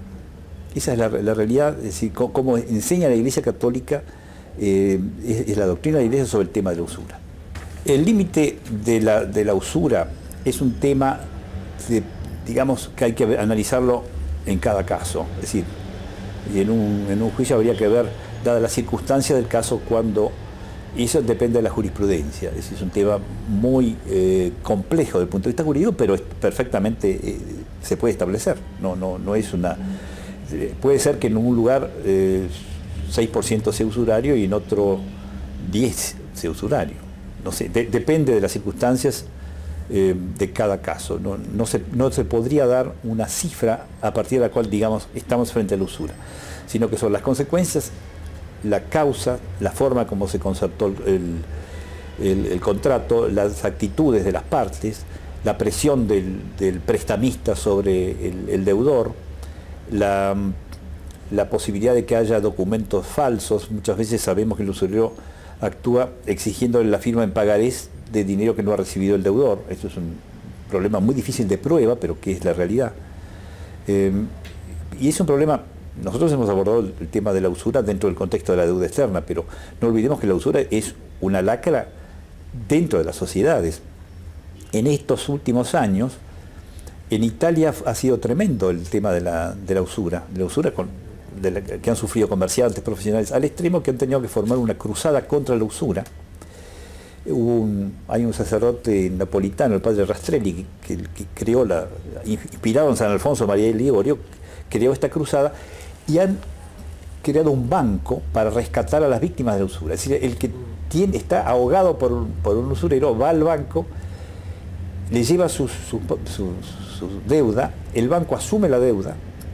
Esa es la, la realidad, es decir, como, como enseña la Iglesia Católica, eh, es, es la doctrina de la Iglesia sobre el tema de la usura. El límite de la, de la usura es un tema, de, digamos, que hay que analizarlo en cada caso. Es decir, en un, en un juicio habría que ver, dadas las circunstancias del caso, cuando... Y eso depende de la jurisprudencia. Es decir, es un tema muy eh, complejo desde el punto de vista jurídico, pero es perfectamente eh, se puede establecer. No, no, no es una... Eh, puede ser que en un lugar eh, seis por ciento sea usurario y en otro diez por ciento sea usurario. No sé, de, depende de las circunstancias eh, de cada caso. No, no, se, no se podría dar una cifra a partir de la cual, digamos, estamos frente a la usura, sino que son las consecuencias, la causa, la forma como se concertó el, el, el contrato, las actitudes de las partes, la presión del, del prestamista sobre el, el deudor, la, la posibilidad de que haya documentos falsos. Muchas veces sabemos que el usurero actúa exigiéndole la firma en pagarés de dinero que no ha recibido el deudor. Esto es un problema muy difícil de prueba, pero que es la realidad. Eh, y es un problema... Nosotros hemos abordado el tema de la usura dentro del contexto de la deuda externa, pero no olvidemos que la usura es una lacra dentro de las sociedades. En estos últimos años, en Italia ha sido tremendo el tema de la, de la usura, de la usura con, de la, que han sufrido comerciantes profesionales, al extremo que han tenido que formar una cruzada contra la usura. Hubo un, hay un sacerdote napolitano, el padre Rastrelli, que, que creó la, inspirado en San Alfonso María de Ligorio, creó esta cruzada y han creado un banco para rescatar a las víctimas de la usura. Es decir, el que tiene, está ahogado por un, por un usurero va al banco, le lleva su, su, su, su deuda, el banco asume la deuda,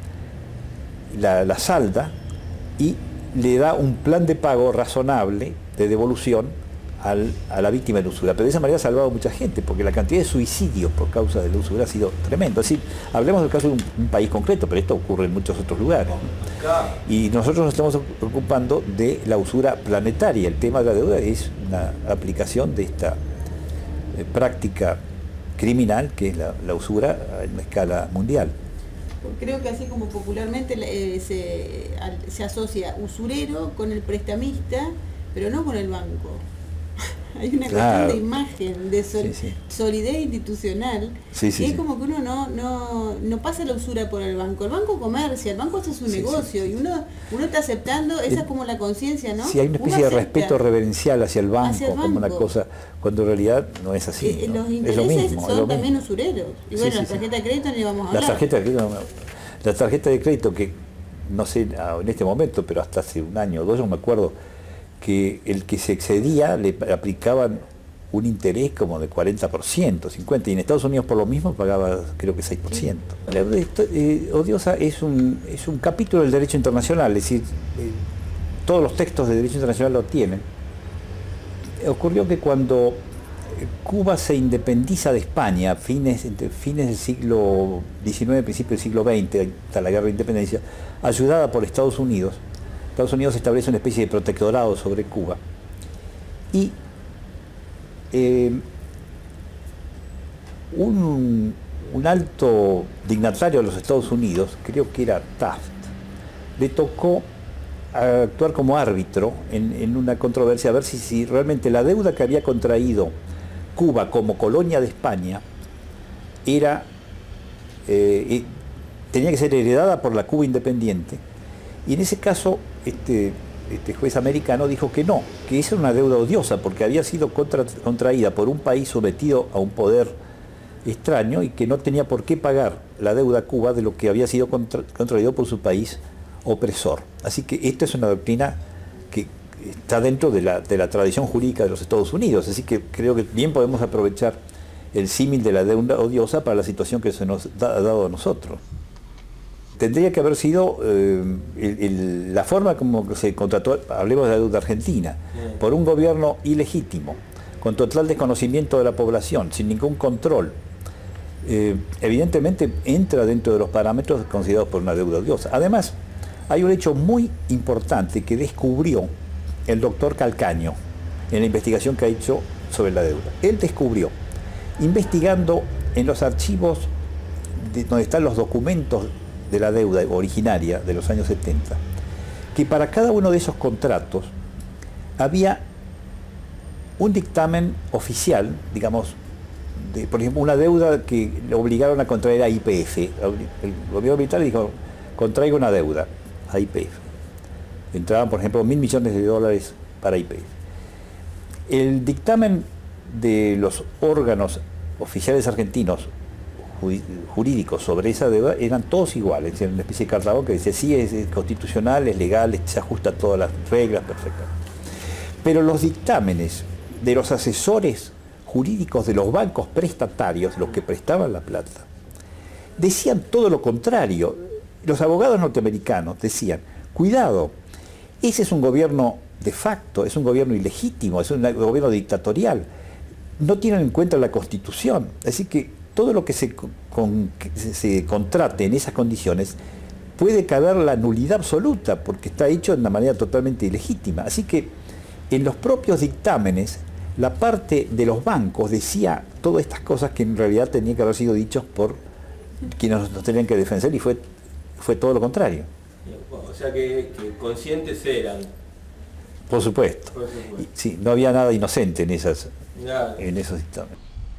la, la salda y le da un plan de pago razonable de devolución al, a la víctima de la usura. Pero de esa manera ha salvado a mucha gente, porque la cantidad de suicidios por causa de la usura ha sido tremendo. Es decir, hablemos del caso de un, un país concreto, pero esto ocurre en muchos otros lugares. Y nosotros nos estamos ocupando de la usura planetaria. El tema de la deuda es una aplicación de esta eh, práctica criminal que es la, la usura en escala mundial. Creo que así como popularmente eh, se, se asocia usurero con el prestamista, pero no con el banco. Hay una claro. cuestión de imagen, de sol, sí, sí. solidez institucional, sí, sí, que es sí. como que uno no, no, no pasa la usura por el banco. El banco comercia, el banco hace su sí, negocio sí, sí. y uno, uno está aceptando, esa es como la conciencia, ¿no? Sí, hay una especie de respeto reverencial hacia el, banco, hacia el banco, como una cosa, cuando en realidad no es así. Eh, ¿no? Los intereses es lo mismo, son es lo también mismo. usureros. Y bueno, sí, sí, la tarjeta sí. de crédito ni vamos a hablar. La tarjeta de crédito, la tarjeta de crédito que, no sé en este momento, pero hasta hace un año o dos, yo me acuerdo que el que se excedía le aplicaban un interés como de cuarenta por ciento, cincuenta por ciento, y en Estados Unidos por lo mismo pagaba creo que seis por ciento. La deuda eh, odiosa es un, es un capítulo del derecho internacional, es decir, eh, todos los textos de derecho internacional lo tienen. Ocurrió que cuando Cuba se independiza de España, fines, entre fines del siglo diecinueve, principios del siglo veinte, hasta la guerra de independencia, ayudada por Estados Unidos, Estados Unidos establece una especie de protectorado sobre Cuba, y Eh, un, un alto dignatario de los Estados Unidos, creo que era Taft, le tocó actuar como árbitro en, en una controversia, a ver si, si realmente la deuda que había contraído Cuba como colonia de España era eh, tenía que ser heredada por la Cuba independiente, y en ese caso este este juez americano dijo que no, que esa era una deuda odiosa porque había sido contra, contraída por un país sometido a un poder extraño y que no tenía por qué pagar la deuda a Cuba de lo que había sido contra, contraído por su país opresor. Así que esta es una doctrina que está dentro de la, de la tradición jurídica de los Estados Unidos, así que creo que bien podemos aprovechar el símil de la deuda odiosa para la situación que se nos da, ha dado a nosotros. Tendría que haber sido eh, el, el, la forma como se contrató, hablemos de la deuda argentina, por un gobierno ilegítimo, con total desconocimiento de la población, sin ningún control. Eh, evidentemente entra dentro de los parámetros considerados por una deuda odiosa. Además, hay un hecho muy importante que descubrió el doctor Calcaño en la investigación que ha hecho sobre la deuda. Él descubrió, investigando en los archivos de, donde están los documentos de la deuda originaria de los años setenta, que para cada uno de esos contratos había un dictamen oficial, digamos, de, por ejemplo, una deuda que le obligaron a contraer a I P F. El gobierno militar dijo, contraiga una deuda a I P F. Entraban, por ejemplo, mil millones de dólares para I P F. El dictamen de los órganos oficiales argentinos jurídicos sobre esa deuda eran todos iguales, era una especie de cartabón que dice sí, es constitucional, es legal, se ajusta a todas las reglas, perfecto. Pero los dictámenes de los asesores jurídicos de los bancos prestatarios, los que prestaban la plata, decían todo lo contrario. Los abogados norteamericanos decían, cuidado, ese es un gobierno de facto, es un gobierno ilegítimo, es un gobierno dictatorial, no tienen en cuenta la Constitución, así que todo lo que se, con, que se contrate en esas condiciones puede caber la nulidad absoluta porque está hecho de una manera totalmente ilegítima. Así que en los propios dictámenes la parte de los bancos decía todas estas cosas que en realidad tenían que haber sido dichos por quienes nos tenían que defender, y fue, fue todo lo contrario. O sea que, que conscientes eran. Por supuesto. Por supuesto. Y, sí, no había nada inocente en, esas, nada. en esos dictámenes.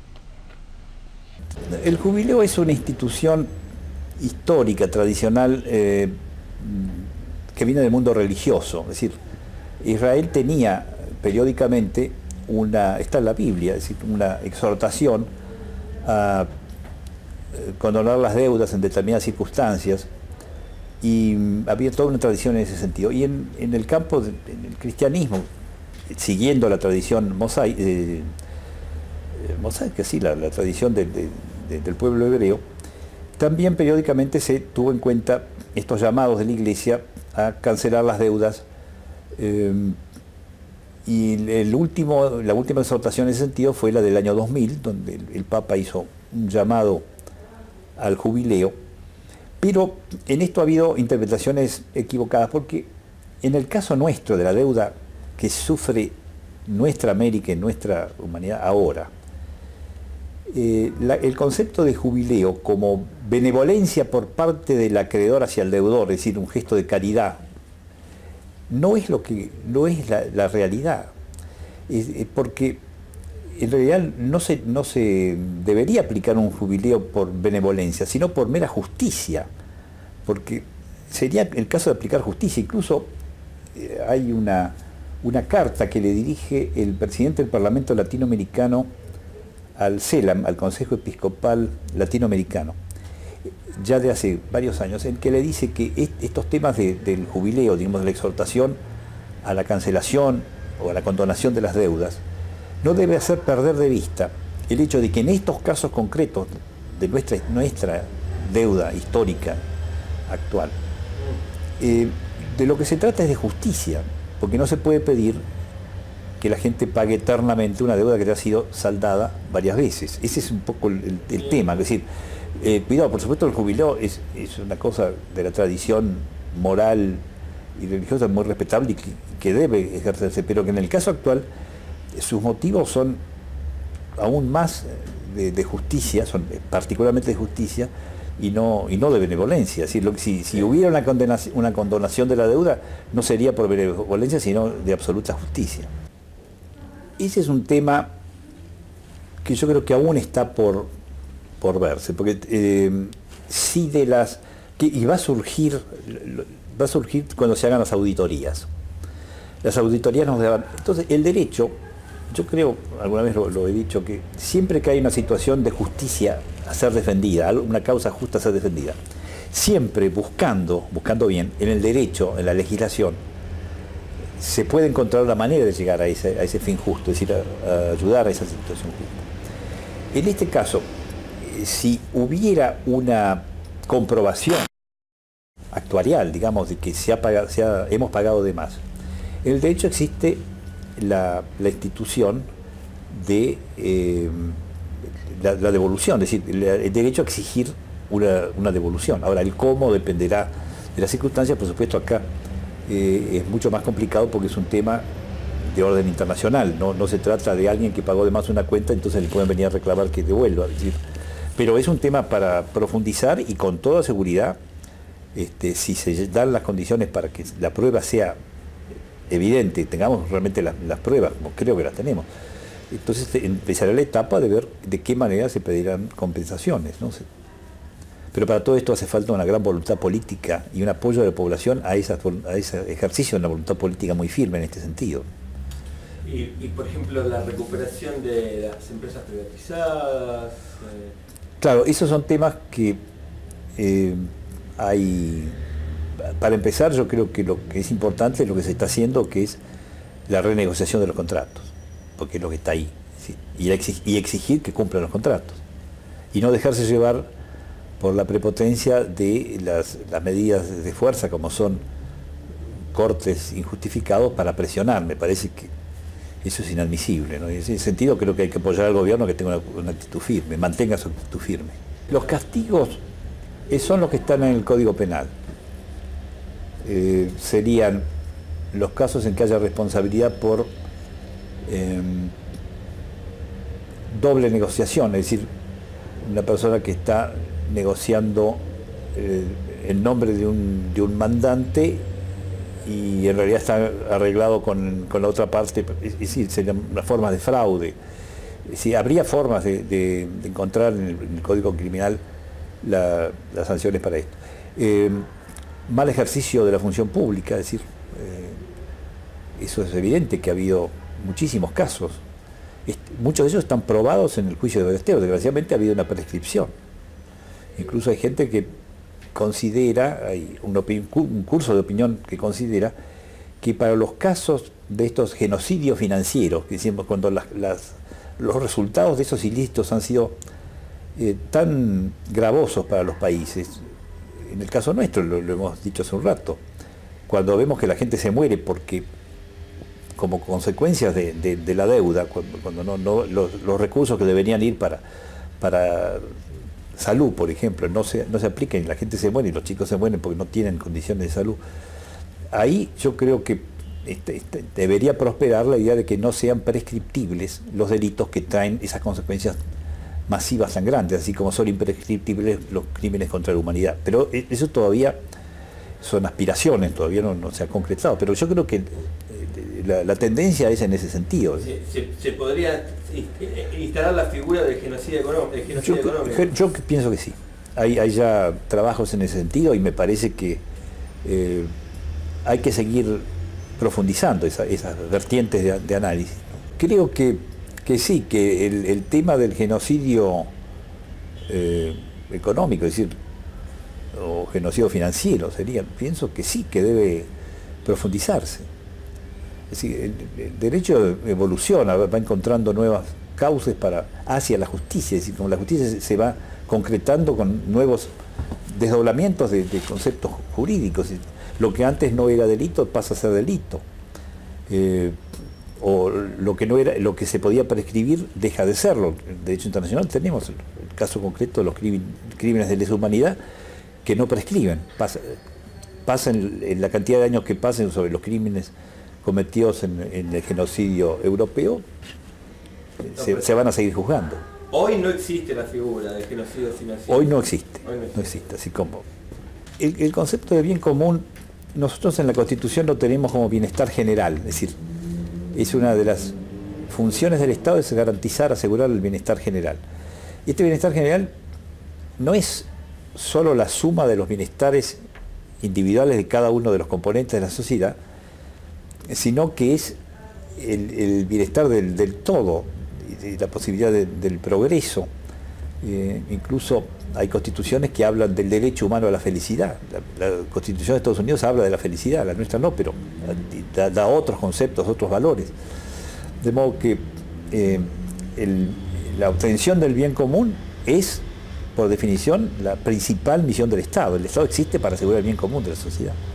El jubileo es una institución histórica, tradicional, eh, que viene del mundo religioso. Es decir, Israel tenía periódicamente una, está en la Biblia, es decir, una exhortación a condonar las deudas en determinadas circunstancias, y había toda una tradición en ese sentido. Y en, en el campo del cristianismo, siguiendo la tradición mosaica, eh, mosaica, sí, la, la tradición de, de, de, del pueblo hebreo, también periódicamente se tuvo en cuenta estos llamados de la Iglesia a cancelar las deudas, eh, y el último, la última exhortación en ese sentido fue la del año dos mil, donde el, el Papa hizo un llamado al jubileo, pero en esto ha habido interpretaciones equivocadas, porque en el caso nuestro de la deuda que sufre nuestra América y nuestra humanidad ahora, eh, la, el concepto de jubileo como benevolencia por parte del acreedor hacia el deudor, es decir, un gesto de caridad, no es lo que no es la, la realidad, es, es porque en realidad no se, no se debería aplicar un jubileo por benevolencia, sino por mera justicia, porque sería el caso de aplicar justicia. Incluso eh, hay una, una carta que le dirige el presidente del Parlamento Latinoamericano al CELAM, al Consejo Episcopal Latinoamericano, ya de hace varios años, en que le dice que est estos temas de, del jubileo, digamos, de la exhortación a la cancelación o a la condonación de las deudas, no debe hacer perder de vista el hecho de que en estos casos concretos de nuestra, nuestra deuda histórica actual, eh, de lo que se trata es de justicia, porque no se puede pedir que la gente pague eternamente una deuda que ya ha sido saldada varias veces. Ese es un poco el, el, el tema, es decir, eh, cuidado, por supuesto el jubileo es, es una cosa de la tradición moral y religiosa muy respetable y que, que debe ejercerse, pero que en el caso actual sus motivos son aún más de, de justicia, son particularmente de justicia y no, y no de benevolencia. Es decir, lo, si, si hubiera una condenación, una condonación de la deuda, no sería por benevolencia, sino de absoluta justicia. Ese es un tema que yo creo que aún está por, por verse, porque eh, sí de las... Que, y va a surgir, va a surgir cuando se hagan las auditorías. Las auditorías nos dan... Entonces, el derecho, yo creo, alguna vez lo, lo he dicho, que siempre que hay una situación de justicia a ser defendida, una causa justa a ser defendida, siempre buscando, buscando bien, en el derecho, en la legislación, se puede encontrar la manera de llegar a ese, a ese fin justo, es decir, a, a ayudar a esa situación justa. En este caso, si hubiera una comprobación actuarial, digamos, de que se ha pagado, se ha, hemos pagado de más, en el derecho existe la, la institución de eh, la, la devolución, es decir, la, el derecho a exigir una, una devolución. Ahora, el cómo dependerá de las circunstancias, por supuesto, acá Eh, es mucho más complicado porque es un tema de orden internacional, no, no se trata de alguien que pagó de más una cuenta, entonces le pueden venir a reclamar que devuelva. Es decir, pero es un tema para profundizar y con toda seguridad, este, si se dan las condiciones para que la prueba sea evidente, tengamos realmente las, las pruebas, como creo que las tenemos, entonces empezará la etapa de ver de qué manera se pedirán compensaciones, ¿no? Pero para todo esto hace falta una gran voluntad política y un apoyo de la población a, esa, a ese ejercicio de una voluntad política muy firme en este sentido. Y, y por ejemplo, la recuperación de las empresas privatizadas... Eh... Claro, esos son temas que eh, hay... Para empezar, yo creo que lo que es importante es lo que se está haciendo, que es la renegociación de los contratos, porque es lo que está ahí, ¿sí? y, exigir, y exigir que cumplan los contratos, y no dejarse llevar por la prepotencia de las, las medidas de fuerza, como son cortes injustificados para presionar. Me parece que eso es inadmisible, ¿no? Y en ese sentido creo que hay que apoyar al gobierno que tenga una, una actitud firme, mantenga su actitud firme. Los castigos eh, son los que están en el Código Penal. Eh, serían los casos en que haya responsabilidad por eh, doble negociación, es decir, una persona que está negociando eh, en nombre de un, de un mandante y en realidad está arreglado con, con la otra parte, es decir, serían las formas de fraude. Si habría formas de, de, de encontrar en el, en el Código Criminal la, las sanciones para esto. Eh, mal ejercicio de la función pública, es decir, eh, eso es evidente que ha habido muchísimos casos. Muchos de ellos están probados en el juicio de Beresteo. Desgraciadamente ha habido una prescripción. Incluso hay gente que considera, hay un, un curso de opinión que considera que para los casos de estos genocidios financieros, que decimos cuando las, las, los resultados de esos ilícitos han sido eh, tan gravosos para los países, en el caso nuestro, lo, lo hemos dicho hace un rato, cuando vemos que la gente se muere porque como consecuencias de, de, de la deuda, cuando, cuando no, no, los, los recursos que deberían ir para, para salud, por ejemplo, no se, no se aplican y la gente se muere y los chicos se mueren porque no tienen condiciones de salud. Ahí yo creo que este, este, debería prosperar la idea de que no sean prescriptibles los delitos que traen esas consecuencias masivas tan grandes, así como son imprescriptibles los crímenes contra la humanidad. Pero eso todavía son aspiraciones, todavía no, no se ha concretado, pero yo creo que la, la tendencia es en ese sentido. Se, se, se podría instalar la figura del genocidio económico. Del genocidio yo, económico. yo pienso que sí. Hay, hay ya trabajos en ese sentido y me parece que eh, hay que seguir profundizando esa, esas vertientes de, de análisis. Creo que, que sí, que el, el tema del genocidio eh, económico, es decir, o genocidio financiero sería, pienso que sí, que debe profundizarse. Es decir, el, el derecho evoluciona, va encontrando nuevas causas para, hacia la justicia, es decir, como la justicia se, se va concretando con nuevos desdoblamientos de, de conceptos jurídicos. Lo que antes no era delito pasa a ser delito. Eh, o lo que no era, lo que se podía prescribir deja de serlo. En derecho internacional tenemos el, el caso concreto de los crímenes de lesa humanidad que no prescriben. Pasa, pasa en, en la cantidad de años que pasen sobre los crímenes cometidos en, en el genocidio europeo, se, se van a seguir juzgando. Hoy no existe la figura del genocidio financiero. Hoy no existe, Hoy no existe. no existe, así como el, el concepto de bien común, nosotros en la Constitución lo tenemos como bienestar general, es decir, es una de las funciones del Estado, es garantizar, asegurar el bienestar general. Y este bienestar general no es solo la suma de los bienestares individuales de cada uno de los componentes de la sociedad, sino que es el, el bienestar del, del todo, y la posibilidad de, del progreso. Eh, incluso hay constituciones que hablan del derecho humano a la felicidad. La, la Constitución de Estados Unidos habla de la felicidad, la nuestra no, pero da, da otros conceptos, otros valores. De modo que eh, el, la obtención del bien común es, por definición, la principal misión del Estado. El Estado existe para asegurar el bien común de la sociedad.